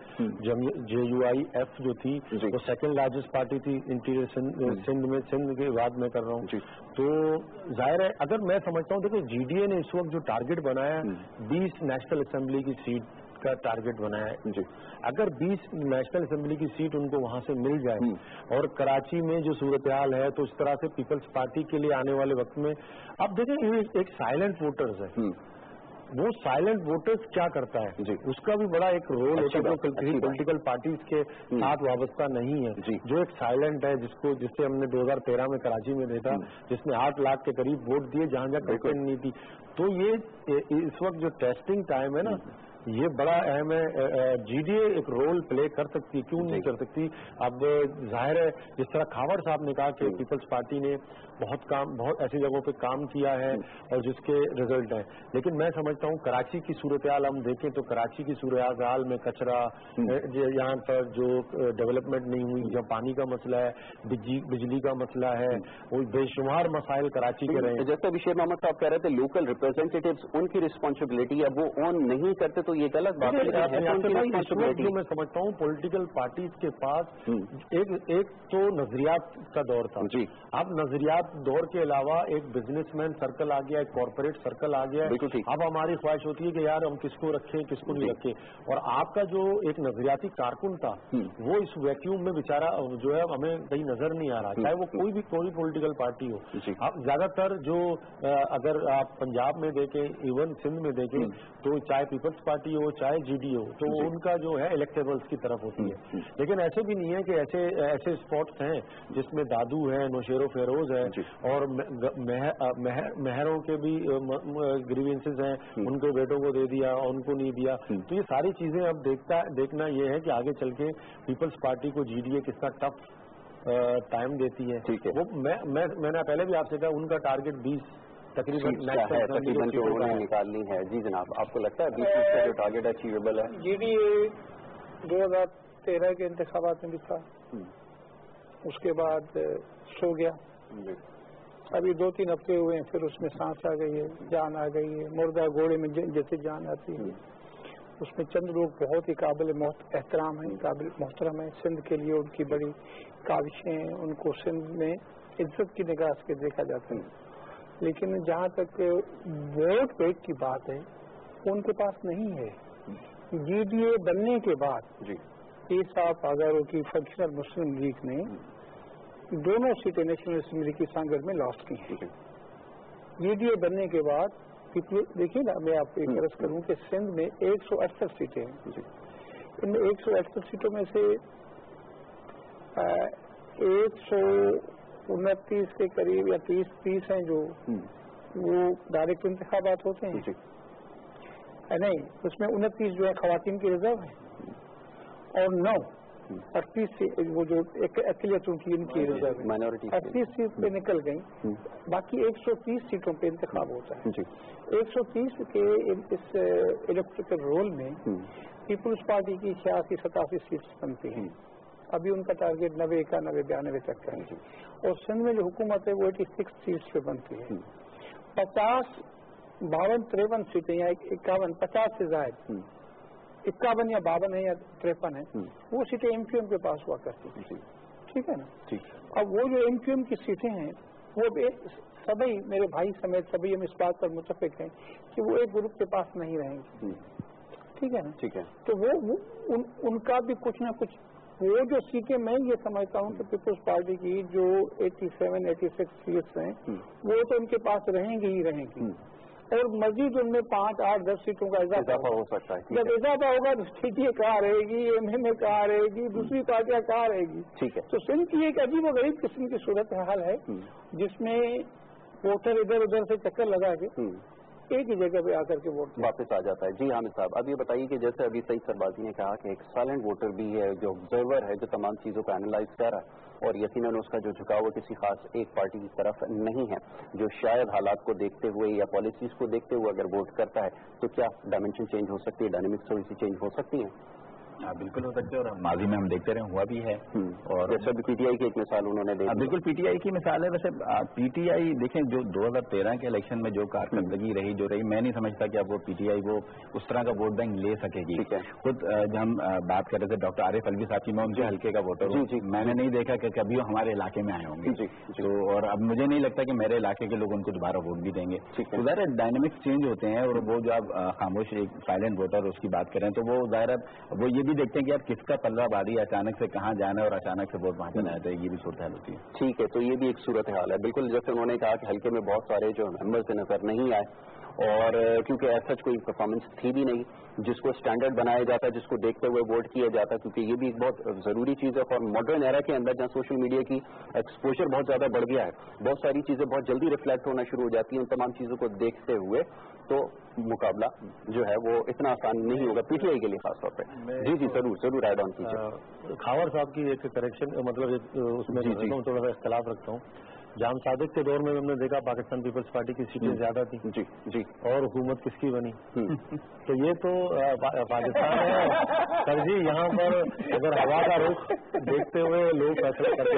JUIF जो थी वो सेकेंड लार्जेस्ट पार्टी थी इंटीरियर सिंध में, सिंध के बाद में कर रहा हूँ। तो जाहिर है, अगर मैं समझता हूँ, देखो GDA ने इस वक्त जो टारगेट बनाया 20 नेशनल असेंबली की सीट का टारगेट बनाया है। अगर 20 नेशनल असेंबली की सीट उनको वहां से मिल जाए और कराची में जो सूरत हाल है, तो इस तरह से पीपल्स पार्टी के लिए आने वाले वक्त में अब देखें ये एक साइलेंट वोटर्स है, वो साइलेंट वोटर्स क्या करता है उसका भी बड़ा एक रोल होता है, जो पॉलिटिकल पार्टीज के साथ वाबस्ता नहीं है, जो एक साइलेंट है, जिससे हमने 2013 में कराची में देखा, जिसने 8 लाख के करीब वोट दिए जहां कंपेन नहीं थी। तो ये इस वक्त जो टेस्टिंग टाइम है ना, ये बड़ा अहम है। GDA एक रोल प्ले कर सकती है, क्यों नहीं कर सकती? अब जाहिर है, जिस तरह खावर साहब ने कहा कि पीपल्स पार्टी ने बहुत ऐसी जगहों पे काम किया है और जिसके रिजल्ट हैं, लेकिन मैं समझता हूँ कराची की सूरत हाल हम देखें तो कराची की सूरत हाल में कचरा, यहाँ पर जो डेवलपमेंट नहीं हुई, जहाँ पानी का मसला है, बिजली का मसला है, वो बेशुमार मसाइल कराची के रहे हैं। जैसे अभी शेर मोहम्मद साहब कह रहे थे लोकल रिप्रेजेंटेटिव्स उनकी रिस्पॉन्सिबिलिटी है, वो ऑन नहीं करते तो ये गलत बात है। जो मैं समझता हूँ पॉलिटिकल पार्टीज के पास एक तो नजरियात का दौर था, अब नजरियात दौर के अलावा एक बिजनेसमैन सर्कल आ गया, एक कॉर्पोरेट सर्कल आ गया। अब हमारी ख्वाहिश होती है कि यार हम किसको रखें किसको नहीं रखें, और आपका जो एक नजरियाती कारकुन था वो इस वैक्यूम में बेचारा जो है हमें कहीं नजर नहीं आ रहा, चाहे वो कोई भी पॉलिटिकल पार्टी हो। अब ज्यादातर जो अगर आप पंजाब में देखें, इवन सिंध में देखें, तो चाहे पीपल्स पार्टी हो चाहे GDA हो, तो उनका जो है इलेक्टेबल्स की तरफ होती है। लेकिन ऐसे भी नहीं है कि ऐसे स्पॉट्स हैं जिसमें दादू है, नौशेरो फेरोज है और मेहरों के भी ग्रीवेंसेस हैं, उनके बेटों को दे दिया, उनको नहीं दिया। तो ये सारी चीजें अब देखना ये है कि आगे चल के पीपल्स पार्टी को GDA कितना टफ टाइम देती है। वो मैंने पहले भी आपसे कहा, उनका टारगेट 20 तकरीबन जो उन्होंने निकालनी है। जी जनाब, आपको लगता है 20 का जो टारगेट अचीवेबल है? GDA 2013 के इंतखाबात में भी था, उसके बाद सो गया। अभी 2-3 हफ्ते हुए हैं, फिर उसमें सांस आ गई है, जान आ गई है, मुर्दा घोड़े में जैसे जान आती है। اس میں چند لوگ بہت ہی قابل احترام ہیں, قابل محترم ہیں. سندھ کے لیے ان کی بڑی کاوشیں ہیں, ان کو سندھ میں عزت کی نگاہ سے دیکھا جاتا ہے. لیکن جہاں تک ووٹ بیگ کی بات ہے ان کے پاس نہیں ہے. جی ڈی اے بننے کے بعد صاحب ہزاروں کی فنکشنل مسلم لیگ نے دونوں سیٹیں نیشنل اسمبلی کی سانگڑ میں لاسٹ کی ہیں. جی ڈی اے بننے کے بعد دیکھیے نا, میں آپ کو ایک عرض کروں کہ سندھ میں 168 سیٹیں ہیں. ان میں 168 سیٹوں میں سے 129 کے قریب یا 30 ہیں جو وہ ڈائریکٹ انتخابات ہوتے ہیں. نہیں, اس میں 29 جو ہے خواتین کی ریزرو ہے اور 38 وہ جو اقلیتوں کی ان کی ریزرو ہے. 38 سیٹ پہ نکل گئی, باقی 130 سیٹوں پہ انتخاب ہوتا ہے. 130 کے اس الیکٹرکل رول میں پیپلز پارٹی کی 86-87 سیٹس بنتی ہیں. ابھی ان کا ٹارگیٹ 90 کا 92 تک کا ہے. اور سندھ میں جو حکومت ہے وہ 86 سیٹس پہ بنتی ہے. 52 سیٹیں یا 50 سے زائد 51 یا 52 ہے یا 53 ہے, وہ سیٹیں ایم کیو ایم کے پاس ہوا کرتی ہیں. ٹھیک ہے نا. اب وہ جو ایم کیو ایم کی سیٹیں ہیں وہ سبھی میرے بھائی سمیت سبھی ہم اس بات پر متفق ہیں کہ وہ ایک گروپ کے پاس نہیں رہیں گی. ٹھیک ہے نا. ٹھیک ہے. تو وہ ان کا بھی کچھ نہ کچھ وہ جو سیٹیں میں یہ سمجھتا ہوں کہ پیپلز پارٹی کی جو 87-86 سیٹس ہیں وہ تو ان کے پاس رہیں گی ہی رہیں گی, اور مزید ان میں 5, 8, 10 سیٹوں کا اضافہ ہو سکتا ہے. جب اضافہ ہوگا تو ٹھیک ہے کہاں رہے گی, ایم ایم اے کہاں رہے گی, دوسری پارٹیاں کہاں رہے گی. ٹھیک ہے. تو سندھ کی ایک عجیب و غریب قسم کی صورت حال ہے جس میں ووٹر ادھر ادھر سے چکر لگا کے ایک ہی جگہ پہ آ کر کے ووٹ واپس آ جاتا ہے. جی حامد صاحب, اب یہ بتائیے کہ جیسے ابھی سعید سربازی نے کہا کہ ایک سائلنٹ ووٹر بھی ہے جو آبزرور ہے, جو تمام چیزوں کو اینالائز کر رہا ہے, اور یقیناً اس کا جو جھکاؤ کسی خاص ایک پارٹی کی طرف نہیں ہے, جو شاید حالات کو دیکھتے ہوئے یا پالیسیز کو دیکھتے ہوئے اگر ووٹ کرتا ہے تو کیا ڈائمینشن چینج ہو سکتی ہے, ڈائنامکس تھوڑی سی چینج ہو سکتی ہے؟ بالکل ہو سکتے ہیں, اور ماضی میں ہم دیکھتے رہے ہوا بھی ہے. اور جیسے پی ٹی آئی کی ایک مثال انہوں نے دی. بالکل پی ٹی آئی کی مثال ہے. ویسے پی ٹی آئی دیکھیں جو 2013 کے الیکشن میں جو کارکردگی رہی جو رہی, میں نہیں سمجھتا کہ اب وہ پی ٹی آئی وہ اس طرح کا ووٹ بینک لے سکے گی. خود جب ہم بات کر رہے تھے ڈاکٹر عارف الوی صاحب کی, میں ان کے حلقے کا ووٹر ہوں, میں نے نہیں دیکھا کہ کبھی وہ ہمارے علاقے میں آئے ہوں گے. تو اور اب مجھے نہیں لگتا کہ میرے علاقے کے لوگ ان کو دوبارہ ووٹ بھی دیں گے. ظاہر ڈائنامکس چینج ہوتے ہیں, اور وہ جو آپ خاموش ایک سائلنٹ ووٹر اس کی بات کریں تو وہ ظاہر وہ یہ بھی دیکھتے ہیں کہ یار کس کا پلہ باری اچانک سے کہاں جانا ہے اور اچانک سے ووٹ وہاں چلا جاتا ہے, یہ بھی صورتحال ہوتی ہے. ٹھیک ہے, تو یہ بھی ایک صورتحال ہے. بالکل جیسے انہوں نے کہا کہ حلقے میں بہت سارے جو ممبرز نظر نہیں آئے, اور کیونکہ ایسا کوئی پرفارمنس تھی بھی نہیں جس کو اسٹینڈرڈ بنایا جاتا ہے, جس کو دیکھتے ہوئے ووٹ کیا جاتا ہے, کیونکہ یہ بھی ایک بہت ضروری چیز ہے. اور ماڈرن ایرا کے اندر جہاں سوشل میڈیا کی ایکسپوجر بہت زیادہ بڑھ گیا ہے, بہت ساری چیزیں بہت جلدی ریفلیکٹ ہونا شروع ہو جاتی ہیں. ان تمام چیزوں کو دیکھتے ہوئے تو مقابلہ جو ہے وہ اتنا آسان نہیں ہوگا پی ٹی آئی کے لیے خاص طور پہ. جی ضرور ایڈ آن کیجیے. کھاور صاحب کی ایک کریکشن مطلب اس میں تھوڑا سا اختلاف رکھتا ہوں. جام صادق کے دور میں ہم نے دیکھا پاکستان پیپلز پارٹی کی سیٹیں زیادہ تھی. جی. اور حکومت کس کی بنی؟ تو یہ تو پاکستان ہے سر جی. یہاں پر اگر ہوا کا رخ دیکھتے ہوئے لوگ فیصلہ کرتے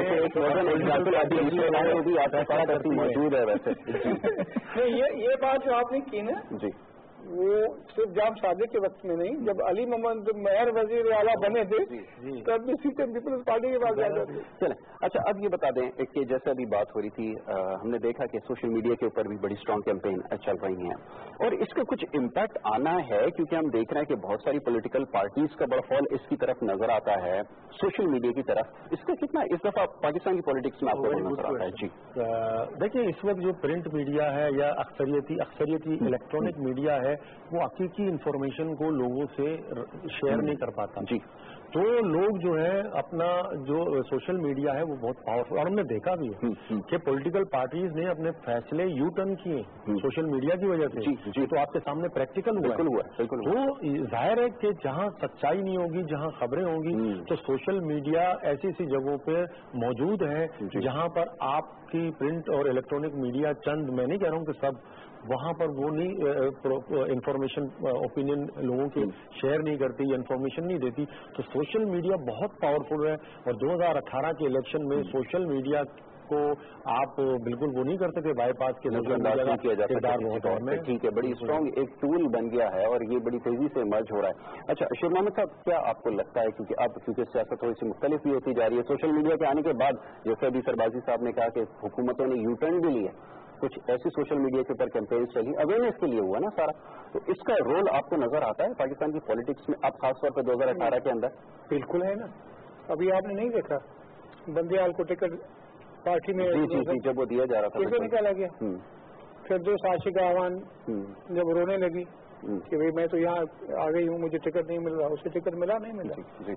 ہیں موجود ہے. ویسے یہ بات جو آپ نے کی نا, جی, وہ صرف جام صادق کے وقت میں نہیں, جب علی محمد مہر وزیر اعلیٰ بنے تھے تب بھی سیٹیں پیپلز پارٹی کے پاس زیادہ تھی. چلیں اچھا, اب یہ بتا دیں کہ جیسے ابھی بات ہو رہی تھی, ہم نے دیکھا کہ سوشل میڈیا کے اوپر بھی بڑی اسٹرانگ کیمپین چل رہی ہیں, اور اس کا کچھ امپیکٹ آنا ہے کیونکہ ہم دیکھ رہے ہیں کہ بہت ساری پولیٹیکل پارٹیز کا بڑا فال اس کی طرف نظر آتا ہے, سوشل میڈیا کی طرف. اس کا کتنا اس دفعہ پاکستان کی پالیٹکس میں آپ کو نظر آتا ہے؟ جی دیکھیے, اس وقت جو پرنٹ میڈیا ہے یا اکثریتی الیکٹرانک میڈیا ہے وہ حقیقی انفارمیشن کو لوگوں سے شیئر نہیں کر پاتا. جی, تو لوگ جو ہے اپنا جو سوشل میڈیا ہے وہ بہت پاورفل, اور ہم نے دیکھا بھی ہے کہ پولیٹیکل پارٹیز نے اپنے فیصلے یو ٹرن کیے سوشل میڈیا کی وجہ سے. جی, تو آپ کے سامنے پریکٹیکل ہوا. تو ظاہر ہے کہ جہاں سچائی نہیں ہوگی, جہاں خبریں ہوں گی, تو سوشل میڈیا ایسی ایسی جگہوں پہ موجود ہے جہاں پر آپ کی پرنٹ اور الیکٹرانک میڈیا چند, میں نہیں کہہ رہا ہوں کہ سب, وہاں پر وہ نہیں انفارمیشن اوپینین لوگوں کی شیئر نہیں کرتی یا انفارمیشن نہیں دیتی. تو سوشل میڈیا بہت پاورفل ہے, اور 2018 کے الیکشن میں سوشل میڈیا को आप बिल्कुल वो नहीं कर सकते बाईपास के किरदार बहुत है। ठीक है, बड़ी स्ट्रॉन्ग एक टूल बन गया है और ये बड़ी तेजी से इमर्ज हो रहा है। अच्छा शेर मोहम्मद साहब, क्या आपको लगता है क्योंकि अब क्योंकि सियासत थोड़ी सी मुख्तलिफ भी होती जा रही है, सोशल मीडिया के आने के बाद जैसे अभी सरबाजी साहब ने कहा कि हुकूमतों ने यू टर्न भी लिया, कुछ ऐसी सोशल मीडिया के ऊपर कैंपेन चली, अवेयरनेस के लिए हुआ ना सारा, तो इसका रोल आपको नजर आता है पाकिस्तान की पॉलिटिक्स में अब खासतौर पर 2018 के अंदर? बिल्कुल है ना। अभी आपने नहीं देखा बंदियाल को टिकट पार्टी में जी, जब वो दिया जा रहा था कैसे निकाला गया, फिर जो साशिका आवान जब रोने लगी कि भाई मैं तो यहाँ आ गई हूँ, मुझे टिकट नहीं मिल रहा, उसे टिकट मिला नहीं मिला।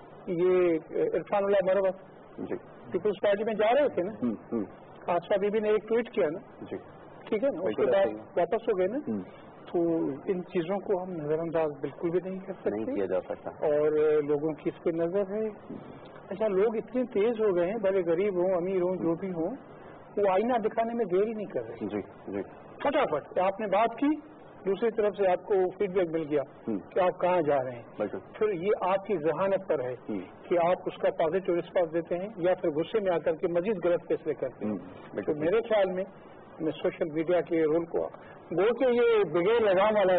ये इरफान उल्लाह मरवत पीपुल्स पार्टी में जा रहे थे ना, आशा बीबी ने एक ट्वीट किया ना, ठीक है ना, उसके बाद वापस हो गए ना। तो इन चीजों को हम नजरअंदाज बिल्कुल भी नहीं कर सकते, नहीं किया जा सकता, और लोगों की इस पे नजर है। अच्छा, लोग इतने तेज हो गए हैं, भले गरीब हों अमीर हों जो भी हों, वो आईना दिखाने में देरी नहीं कर रहे। जी, फटाफट आपने बात की, दूसरी तरफ से आपको फीडबैक मिल गया कि आप कहाँ जा रहे हैं, फिर ये आपकी जहानत पर है कि आप उसका पॉजिटिव रिस्पॉन्स देते हैं या फिर गुस्से में आकर के मजीद गलत फैसले करते हैं। तो मेरे ख्याल में सोशल मीडिया के रोल को वो कि ये बिगैर लगाम वाला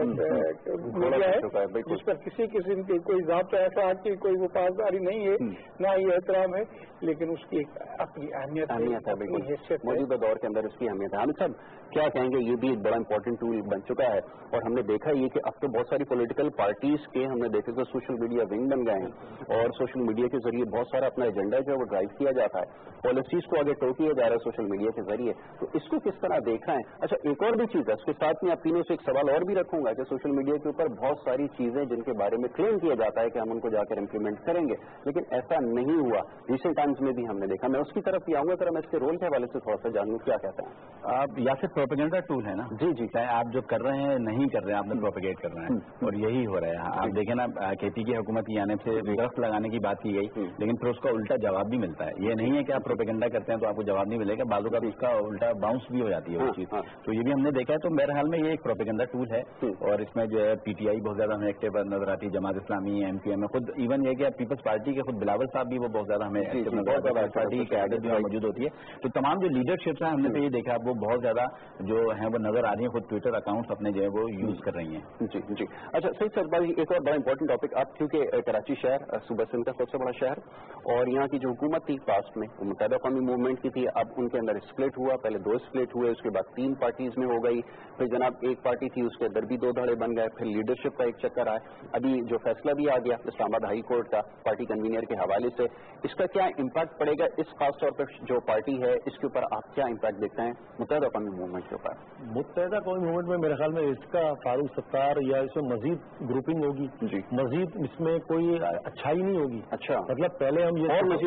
मीडिया है जिस पर किसी किस्म की कोई ज़ाब्ता ऐसा कि कोई वो पासदारी नहीं है, ना ये एहतराम है, लेकिन उसकी एक अपनी अहमियत है, बिल्कुल मौजूदा दौर के अंदर उसकी अहमियत है। हामिद साहब क्या कहेंगे, ये भी एक बड़ा इंपॉर्टेंट टूल बन चुका है और हमने देखा ये कि अब तो बहुत सारी पॉलिटिकल पार्टीज के हमने देखे तो सोशल मीडिया विंग बन गए हैं और सोशल मीडिया के जरिए बहुत सारा अपना एजेंडा जो है वो ड्राइव किया जाता है, पॉलिसीज को आगे टो किया जा रहा है सोशल मीडिया के जरिए, तो इसको किस तरह देख रहे हैं? अच्छा, एक और भी चीज है, उसके साथ में आप तीनों से एक सवाल और भी रखूंगा कि सोशल मीडिया के ऊपर बहुत सारी चीजें जिनके बारे में क्लेम किया जाता है कि हम उनको जाकर इम्प्लीमेंट करेंगे, लेकिन ऐसा नहीं हुआ, रिसेंट टाइम्स में भी हमने देखा। मैं उसकी तरफ भी आऊंगा, मैं इसके रोल के हवाले से थोड़ा सा जानूं, क्या कहते हैं आप? या फिर प्रोपेगेंडा टूल है ना? जी, चाहे आप जो कर रहे हैं नहीं कर रहे हैं, आपने प्रोपेगेट करना है और यही हो रहा है। आप देखें ना, खेती की हुकूमत की आने से दरख्त लगाने की बात की गई, लेकिन फिर उसका उल्टा जवाब भी मिलता है। ये नहीं है कि आप प्रोपेगेंडा करते हैं तो आपको जवाब नहीं मिलेगा, बाजू का उसका उल्टा बाउंस भी हो जाती है वो चीज, तो ये भी हमने देखा है। तो मेरे ख्याल में ये एक प्रोपेगेंडा टूल है और इसमें जो है पीटीआई बहुत ज्यादा हमें एक्टिव नजर आती है, जमात इस्लामी, एमपीएम में खुद इवन ये कि पीपल्स पार्टी के खुद बिलावल साहब भी वो बहुत ज्यादा हमें एक्टिव नजर आती है, पार्टी की क्यादत भी मौजूद होती है। तो तमाम जो लीडरशिप है हमने तो ये देखा वो बहुत ज्यादा जो है वो नजर आ रही है, खुद ट्विटर अकाउंट्स अपने जो है वो यूज कर रही हैं। जी। अच्छा सही सरबाजी, एक और बड़ा इंपॉर्टेंट टॉपिक, अब क्योंकि कराची शहर सूबा सिंध का सबसे बड़ा शहर और यहाँ की जो हुकूमत थी पास्ट में मुत्तहिदा कौमी मूवमेंट की थी, अब उनके अंदर स्प्लिट हुआ, पहले 2 स्प्लिट हुए, उसके बाद 3 पार्टीज में हो गई, फिर जनाब एक पार्टी थी उसके अंदर भी 2 धड़े बन गए, फिर लीडरशिप का एक चक्कर आया, अभी जो फैसला भी आ गया इस्लामाबाद हाई कोर्ट का पार्टी कन्वीनर के हवाले से, इसका क्या इम्पैक्ट पड़ेगा इस खास तौर पर जो पार्टी है इसके ऊपर आप क्या इम्पैक्ट देखते हैं मुत्तहिदा कौमी मूवमेंट के ऊपर? मुत्तहिदा कौमी मूवमेंट में मेरे ख्याल में इसका फारूक सत्तार या इसमें मजीद ग्रुपिंग होगी, मजीद इसमें कोई अच्छाई नहीं होगी। अच्छा, मतलब पहले हम ये और मजीद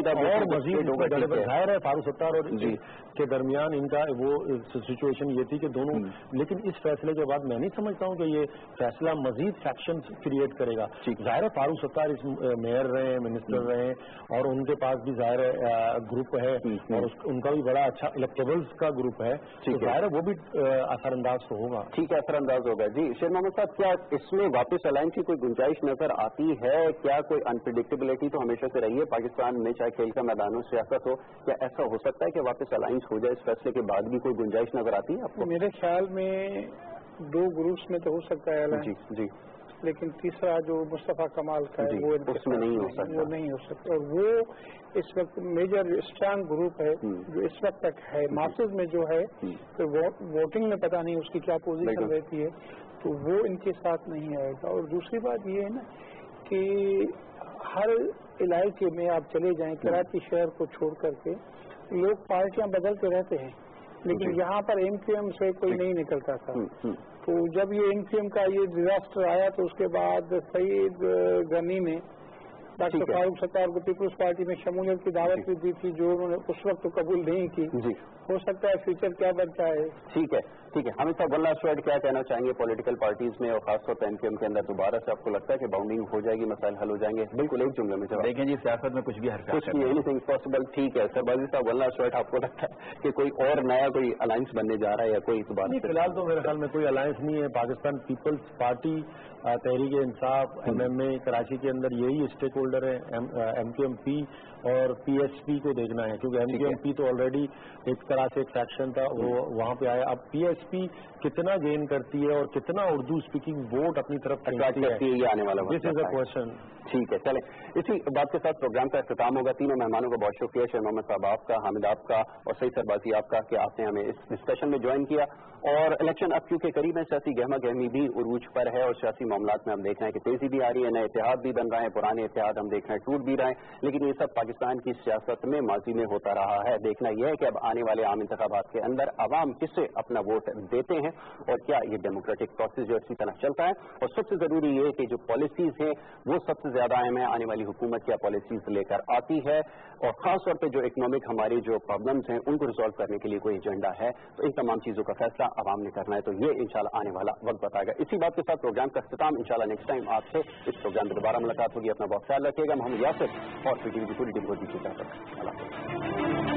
जाहिर है फारूक सत्तार और के दरमियान इनका वो सिचुएशन ये थी कि दोनों, लेकिन इस फैसले के बाद मैं नहीं समझता हूँ कि ये फैसला मजीद फैक्शन क्रिएट करेगा। जाहिर है फारूक सत्तार इस मेयर रहे, मिनिस्टर रहे और उनके पास भी जाहिर ग्रुप है और उनका भी बड़ा अच्छा इलेक्टेबल्स का ग्रुप है, तो जाहिर है वो भी असरअंदाज तो होगा। ठीक है, असरअंदाज होगा। जी शेर मोहम्मद साहब, क्या इसमें वापस अलायंस की कोई गुंजाइश नजर आती है? क्या कोई अनप्रिडिक्टेबिलिटी तो हमेशा से रही है पाकिस्तान में, चाहे खेल का मैदान हो, सियासत हो, क्या ऐसा हो सकता है कि वापस अलायंस हो जाए इस फैसले के बाद भी? कोई गुंजाइश नजर आती है आपको? मेरे ख्याल में 2 ग्रुप्स में तो हो सकता है अलायंस, जी, लेकिन तीसरा जो मुस्तफा कमाल का है वो उसमें नहीं हो सकता, वो नहीं हो सकता। और वो इस वक्त मेजर स्ट्रांग ग्रुप है जो इस वक्त तक है मासेज में जो है, तो वोटिंग में पता नहीं उसकी क्या पोजीशन रहती है, तो वो इनके साथ नहीं आएगा। और दूसरी बात ये है ना कि हर इलाके में आप चले जाएं, कराची शहर को छोड़ करके लोग पार्टियां बदलते रहते हैं, लेकिन यहाँ पर एमक्यूएम से कोई नहीं निकलता था। तो जब ये एमक्यूएम का ये डिजास्टर आया तो उसके बाद सईद गनी ने डॉक्टर फारूक सत्तार को पीपल्स पार्टी में शमूलियत की दावत भी दी थी, जो उन्होंने उस वक्त कबूल नहीं की। हो सकता है फ्यूचर क्या बनता है। ठीक है, ٹھیک ہے حامد صاحب ون لاسٹ ورڈ کیا کہنا چاہیں گے پولیٹیکل پارٹیز میں اور خاص طور پہ MQM کے اندر دوبارہ سے آپ کو لگتا ہے کہ باؤنڈنگ ہو جائے گی مسائل حل ہو جائیں گے بالکل ایک جملے میں دیکھیں جی سیاست میں کچھ بھی کچھ بھی اینی تھنگ پاسبل ٹھیک ہے سربازی صاحب ون لاسٹ ورڈ آپ کو لگتا ہے کہ کوئی اور نیا کوئی الائنس بننے جا رہا ہے یا کوئی اعتبار نہیں فی الحال تو میرے خیال میں کوئی الائنس نہیں ہے Pakistan Peoples party Tehreek Insaf MMA Karachi کے اندر یہی اسٹیک ہولڈر ہیں MQMP اور PSP کو دیکھنا ہے کیونکہ MQMP تو آلریڈی ایک طرح سے ایک فیکشن تھا وہ وہاں پہ آیا اب PSP کتنا گین کرتی ہے اور کتنا اردو اسپیکنگ ووٹ اپنی طرف کرتی ہے یہ آنے والا دس از اے کوشچن ٹھیک ہے چلیں اسی بات کے ساتھ پروگرام کا اختتام ہوگا تینوں مہمانوں کا بہت شکریہ شیر محمد صاحب آپ کا حامد آپ کا اور سعید سربازی آپ کا کہ آپ نے ہمیں اس ڈسکشن میں جوائن کیا اور الیکشن اب کیونکہ قریب ہے سیاسی گہما گہمی بھی عروج پر ہے اور سیاسی معاملات میں ہم دیکھ رہے ہیں کہ تیزی بھی آ رہی ہے نئے اتحاد بھی بن رہے ہیں پرانے اتحاد ہم دیکھ رہے ہیں ٹوٹ بھی رہے ہیں لیکن یہ سب پاکستان کی سیاست میں ماضی میں ہوتا رہا ہے دیکھنا یہ ہے کہ اب آنے والے عام انتخابات کے اندر عوام کس سے اپنا ووٹ دیتے ہیں اور کیا یہ ڈیموکریٹک پروسیس جو اسی طرح چلتا ہے اور سب سے ضروری یہ کہ جو پالیسیز ہیں وہ سب سے زیادہ اہم ہے آنے والی حکومت کیا پالیسیز لے کر آتی ہے اور خاص طور پہ جو اکنامک ہماری جو پرابلمس ہیں ان کو ریزالو کرنے کے لیے کوئی ایجنڈا ہے تو ان تمام چیزوں کا فیصلہ عوام نے کرنا ہے تو یہ انشاءاللہ آنے والا وقت بتائے گا اسی بات کے ساتھ پروگرام کا اختتام انشاءاللہ نیکسٹ ٹائم آپ سے اس پروگرام میں دوبارہ ملاقات ہوگی اپنا بہت خیال رکھیے گا محمد یاسر اور PTV کی پوری ٹیم کو دیجیے اللہ حافظ